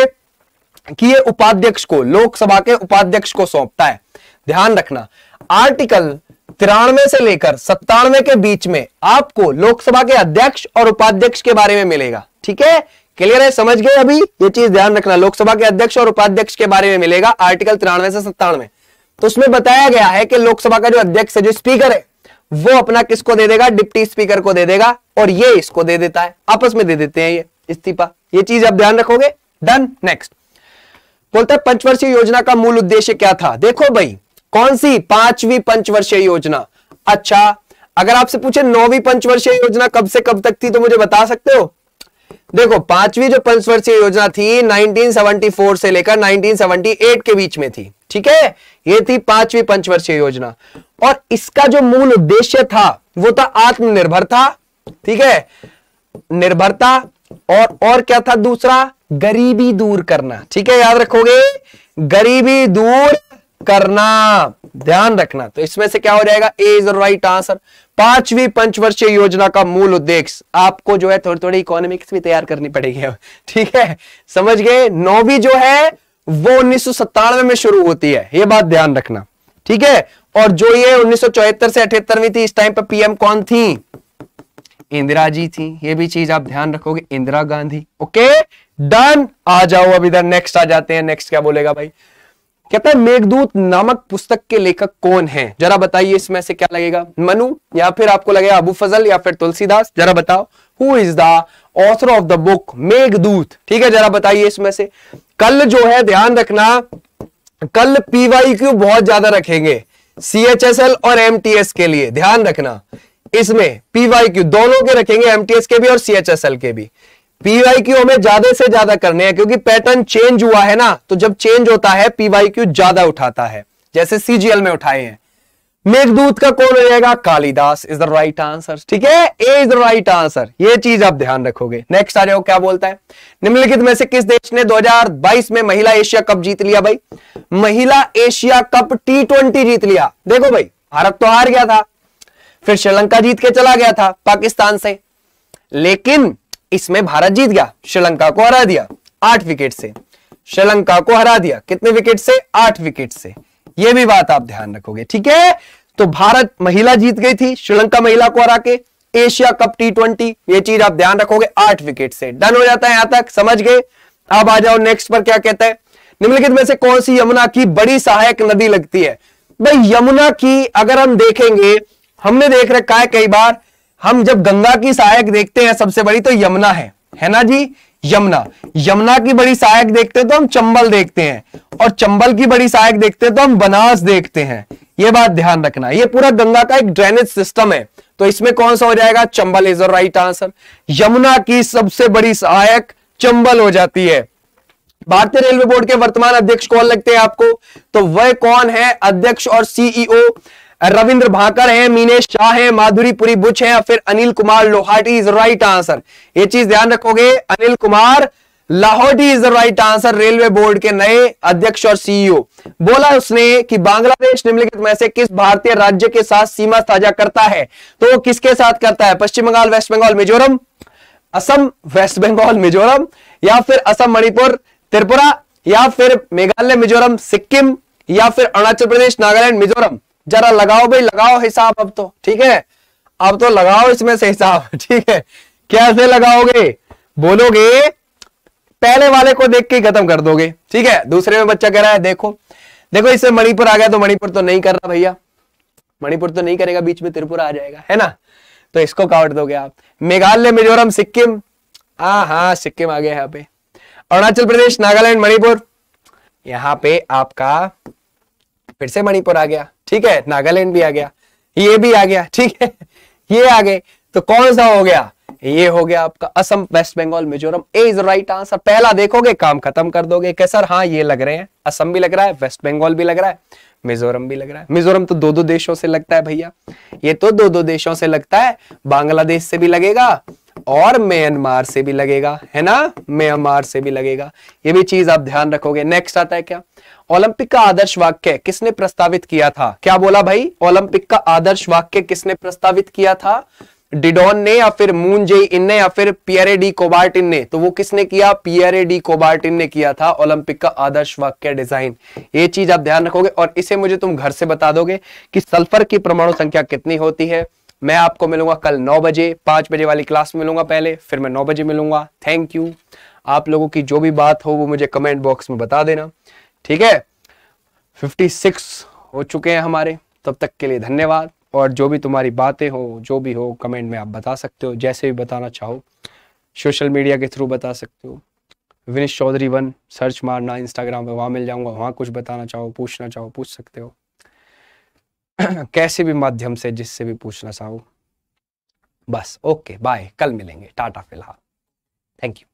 कि ये उपाध्यक्ष को, लोकसभा के उपाध्यक्ष को सौंपता है। ध्यान रखना, आर्टिकल 93 से लेकर 97 के बीच में आपको लोकसभा के अध्यक्ष और उपाध्यक्ष के बारे में मिलेगा, ठीक है, क्लियर है? समझ गए अभी? ये चीज ध्यान रखना, लोकसभा के अध्यक्ष और उपाध्यक्ष के बारे में मिलेगा आर्टिकल 93 से 97। तो उसमें बताया गया है कि लोकसभा का जो अध्यक्ष है, जो स्पीकर है, वो अपना किसको दे देगा? डिप्टी स्पीकर को दे देगा, और ये इसको दे देता है, आपस में दे देते हैं ये इस्तीफा। ये चीज आप ध्यान रखोगे। डन। नेक्स्ट बोलता है पंचवर्षीय योजना का मूल उद्देश्य क्या था? देखो भाई, कौन सी? 5वीं पंचवर्षीय योजना। अच्छा, अगर आपसे पूछे 9वीं पंचवर्षीय योजना कब से कब तक थी, तो मुझे बता सकते हो? देखो, 5वीं जो पंचवर्षीय योजना थी 1974 से लेकर 1978 के बीच में थी, ठीक है, ये थी 5वीं पंचवर्षीय योजना। और इसका जो मूल उद्देश्य था वो था आत्मनिर्भरता, ठीक है, निर्भरता, और क्या था दूसरा? गरीबी दूर करना, ठीक है, याद रखोगे, गरीबी दूर करना, ध्यान रखना। तो इसमें से क्या हो जाएगा? A is the right answer. 5वीं पंचवर्षीय योजना का मूल उद्देश्य, आपको जो है थोड़ी थोड़ी इकोनॉमिक्स भी तैयार करनी पड़ेगी अब, ठीक है, समझ गए? 9वीं जो है वो 1997 में शुरू होती है, ये बात ध्यान रखना, ठीक है। और जो ये 1974 से 78वीं थी, इस टाइम पर पीएम कौन थी? इंदिरा जी थी, ये भी चीज आप ध्यान रखोगे, इंदिरा गांधी। Okay, done. आ जाओ अब इधर, नेक्स्ट आ जाते हैं। नेक्स्ट क्या बोलेगा भाई? कहता है मेघदूत नामक पुस्तक के लेखक कौन है? जरा बताइए इसमें से क्या लगेगा? मनु, या फिर आपको लगेगा अबू फजल, या फिर तुलसीदास? जरा बताओ, who is the author of the book Meghdoot? ठीक है, जरा बताइए इसमें से। कल जो है ध्यान रखना, कल PYQ बहुत ज्यादा रखेंगे CHSL और MTS के लिए, ध्यान रखना, इसमें PYQ दोनों के रखेंगे, MTS के भी और CHSL के भी। PYQ हमें ज्यादा से ज्यादा करने हैं क्योंकि पैटर्न चेंज हुआ है ना, तो जब चेंज होता है PYQ ज्यादा उठाता है, जैसे CGL में उठाए हैं। मेघदूत का कौन हो जाएगा? Kalidas is the right answer, ठीक है, A is the right answer, ये चीज आप ध्यान रखोगे। नेक्स्ट आ जाओ, क्या बोलता है? निम्नलिखित में से किस देश ने 2022 में महिला एशिया कप जीत लिया? भाई, महिला एशिया कप T20 जीत लिया। देखो भाई, भारत तो हार गया था, फिर श्रीलंका जीत के चला गया था पाकिस्तान से, लेकिन इसमें भारत जीत गया, श्रीलंका को हरा दिया। 8 विकेट से। श्रीलंका को हरा दिया कितने विकेट से? 8 विकेट से। यह भी बात आप ध्यान रखोगे, ठीक है। तो भारत महिला जीत गई थी श्रीलंका महिला को हरा के एशिया कप T20, ये चीज आप ध्यान रखोगे। 8 विकेट से डन हो जाता है, यहां तक समझ गए। अब आ जाओ नेक्स्ट पर, क्या कहता है, निम्नलिखित में से कौन सी यमुना की बड़ी सहायक नदी लगती है? भाई यमुना की अगर हम देखेंगे, हमने देख रखा है कई बार, हम जब गंगा की सहायक देखते हैं सबसे बड़ी तो यमुना है ना जी, यमुना। यमुना की बड़ी सहायक देखते हैं तो हम चंबल देखते हैं, और चंबल की बड़ी सहायक देखते हैं तो हम बनास देखते हैं। यह बात ध्यान रखना, ये पूरा गंगा का एक ड्रेनेज सिस्टम है, तो इसमें कौन सा हो जाएगा? Chambal is the right answer. Yamuna की सबसे बड़ी सहायक चंबल हो जाती है। भारतीय रेलवे बोर्ड के वर्तमान अध्यक्ष कौन लगते हैं आपको? तो वह कौन है? अध्यक्ष और सीईओ रविंद्र भाकर हैं, मीनेश शाह हैं, माधुरी पुरी बुच हैं, या फिर Anil Kumar Lahoti is right answer. ये चीज ध्यान रखोगे, Anil Kumar Lahoti is the right answer, railway board के नए अध्यक्ष और सीईओ। बोला उसने कि बांग्लादेश निम्नलिखित में से किस भारतीय राज्य के साथ सीमा साझा करता है? तो वो किसके साथ करता है? Paschim Bangal, West Bengal, Mizoram, Assam, West Bengal, Mizoram, या फिर असम, मणिपुर, त्रिपुरा, या फिर मेघालय, मिजोरम, सिक्किम, या फिर अरुणाचल प्रदेश, नागालैंड, मिजोरम। जरा लगाओ भाई, लगाओ हिसाब अब तो, ठीक है। अब तो लगाओ इसमें से हिसाब, ठीक है। कैसे लगाओगे? बोलोगे पहले वाले को देख के खत्म कर दोगे, ठीक है। दूसरे में बच्चा कह रहा है देखो देखो इससे मणिपुर आ गया, तो मणिपुर तो नहीं कर रहा भैया, मणिपुर तो नहीं करेगा, बीच में त्रिपुरा आ जाएगा, है ना, तो इसको काट दोगे आप। मेघालय, मिजोरम, सिक्किम, हाँ सिक्किम आ गया यहाँ पे, अरुणाचल प्रदेश, नागालैंड, मणिपुर, यहां पे आपका फिर से मणिपुर आ गया, ठीक है, नागालैंड भी आ गया, ये भी आ गया, ठीक है, ये आ गए, तो कौन सा हो गया? ये हो गया आपका Assam, West Bengal, Mizoram. A is right answer. पहला देखोगे काम खत्म कर दोगे कि सर हाँ ये लग रहे हैं, असम भी लग रहा है, वेस्ट बंगाल भी लग रहा है, मिजोरम भी लग रहा है। मिजोरम तो 2-2 देशों से लगता है भैया, ये तो 2-2 देशों से लगता है, बांग्लादेश से भी लगेगा और म्यांमार से भी लगेगा, है ना, म्यांमार से भी लगेगा। ये भी चीज आप ध्यान रखोगे। नेक्स्ट आता है क्या? ओलंपिक का आदर्श वाक्य किसने प्रस्तावित किया था? क्या बोला भाई? ओलंपिक का आदर्श वाक्य किसने प्रस्तावित किया था? डिडॉन ने, या फिर मून जे इन ने, या फिर पियरे डी कोबार्टिन ने? तो वो किसने किया? पियरे डी कोबार्टिन ने किया था ओलंपिक का आदर्श वाक्य डिजाइन। ये चीज आप ध्यान रखोगे, और इसे मुझे तुम घर से बता दोगे कि सल्फर की परमाणु संख्या कितनी होती है। मैं आपको मिलूंगा कल 9 बजे, 5 बजे वाली क्लास में मिलूंगा पहले, फिर मैं 9 बजे मिलूंगा। Thank you. आप लोगों की जो भी बात हो वो मुझे कमेंट बॉक्स में बता देना, ठीक है। 56 हो चुके हैं हमारे, तब तक के लिए धन्यवाद। और जो भी तुम्हारी बातें हो, जो भी हो, कमेंट में आप बता सकते हो, जैसे भी बताना चाहो, सोशल मीडिया के थ्रू बता सकते हो। विनीश चौधरी 1 सर्च मारना इंस्टाग्राम पे, वहां मिल जाऊंगा, वहां कुछ बताना चाहो, पूछना चाहो, पूछ सकते हो। कैसे भी माध्यम से, जिससे भी पूछना चाहो। बस ओके, बाय, कल मिलेंगे, टाटा फिलहाल, थैंक यू।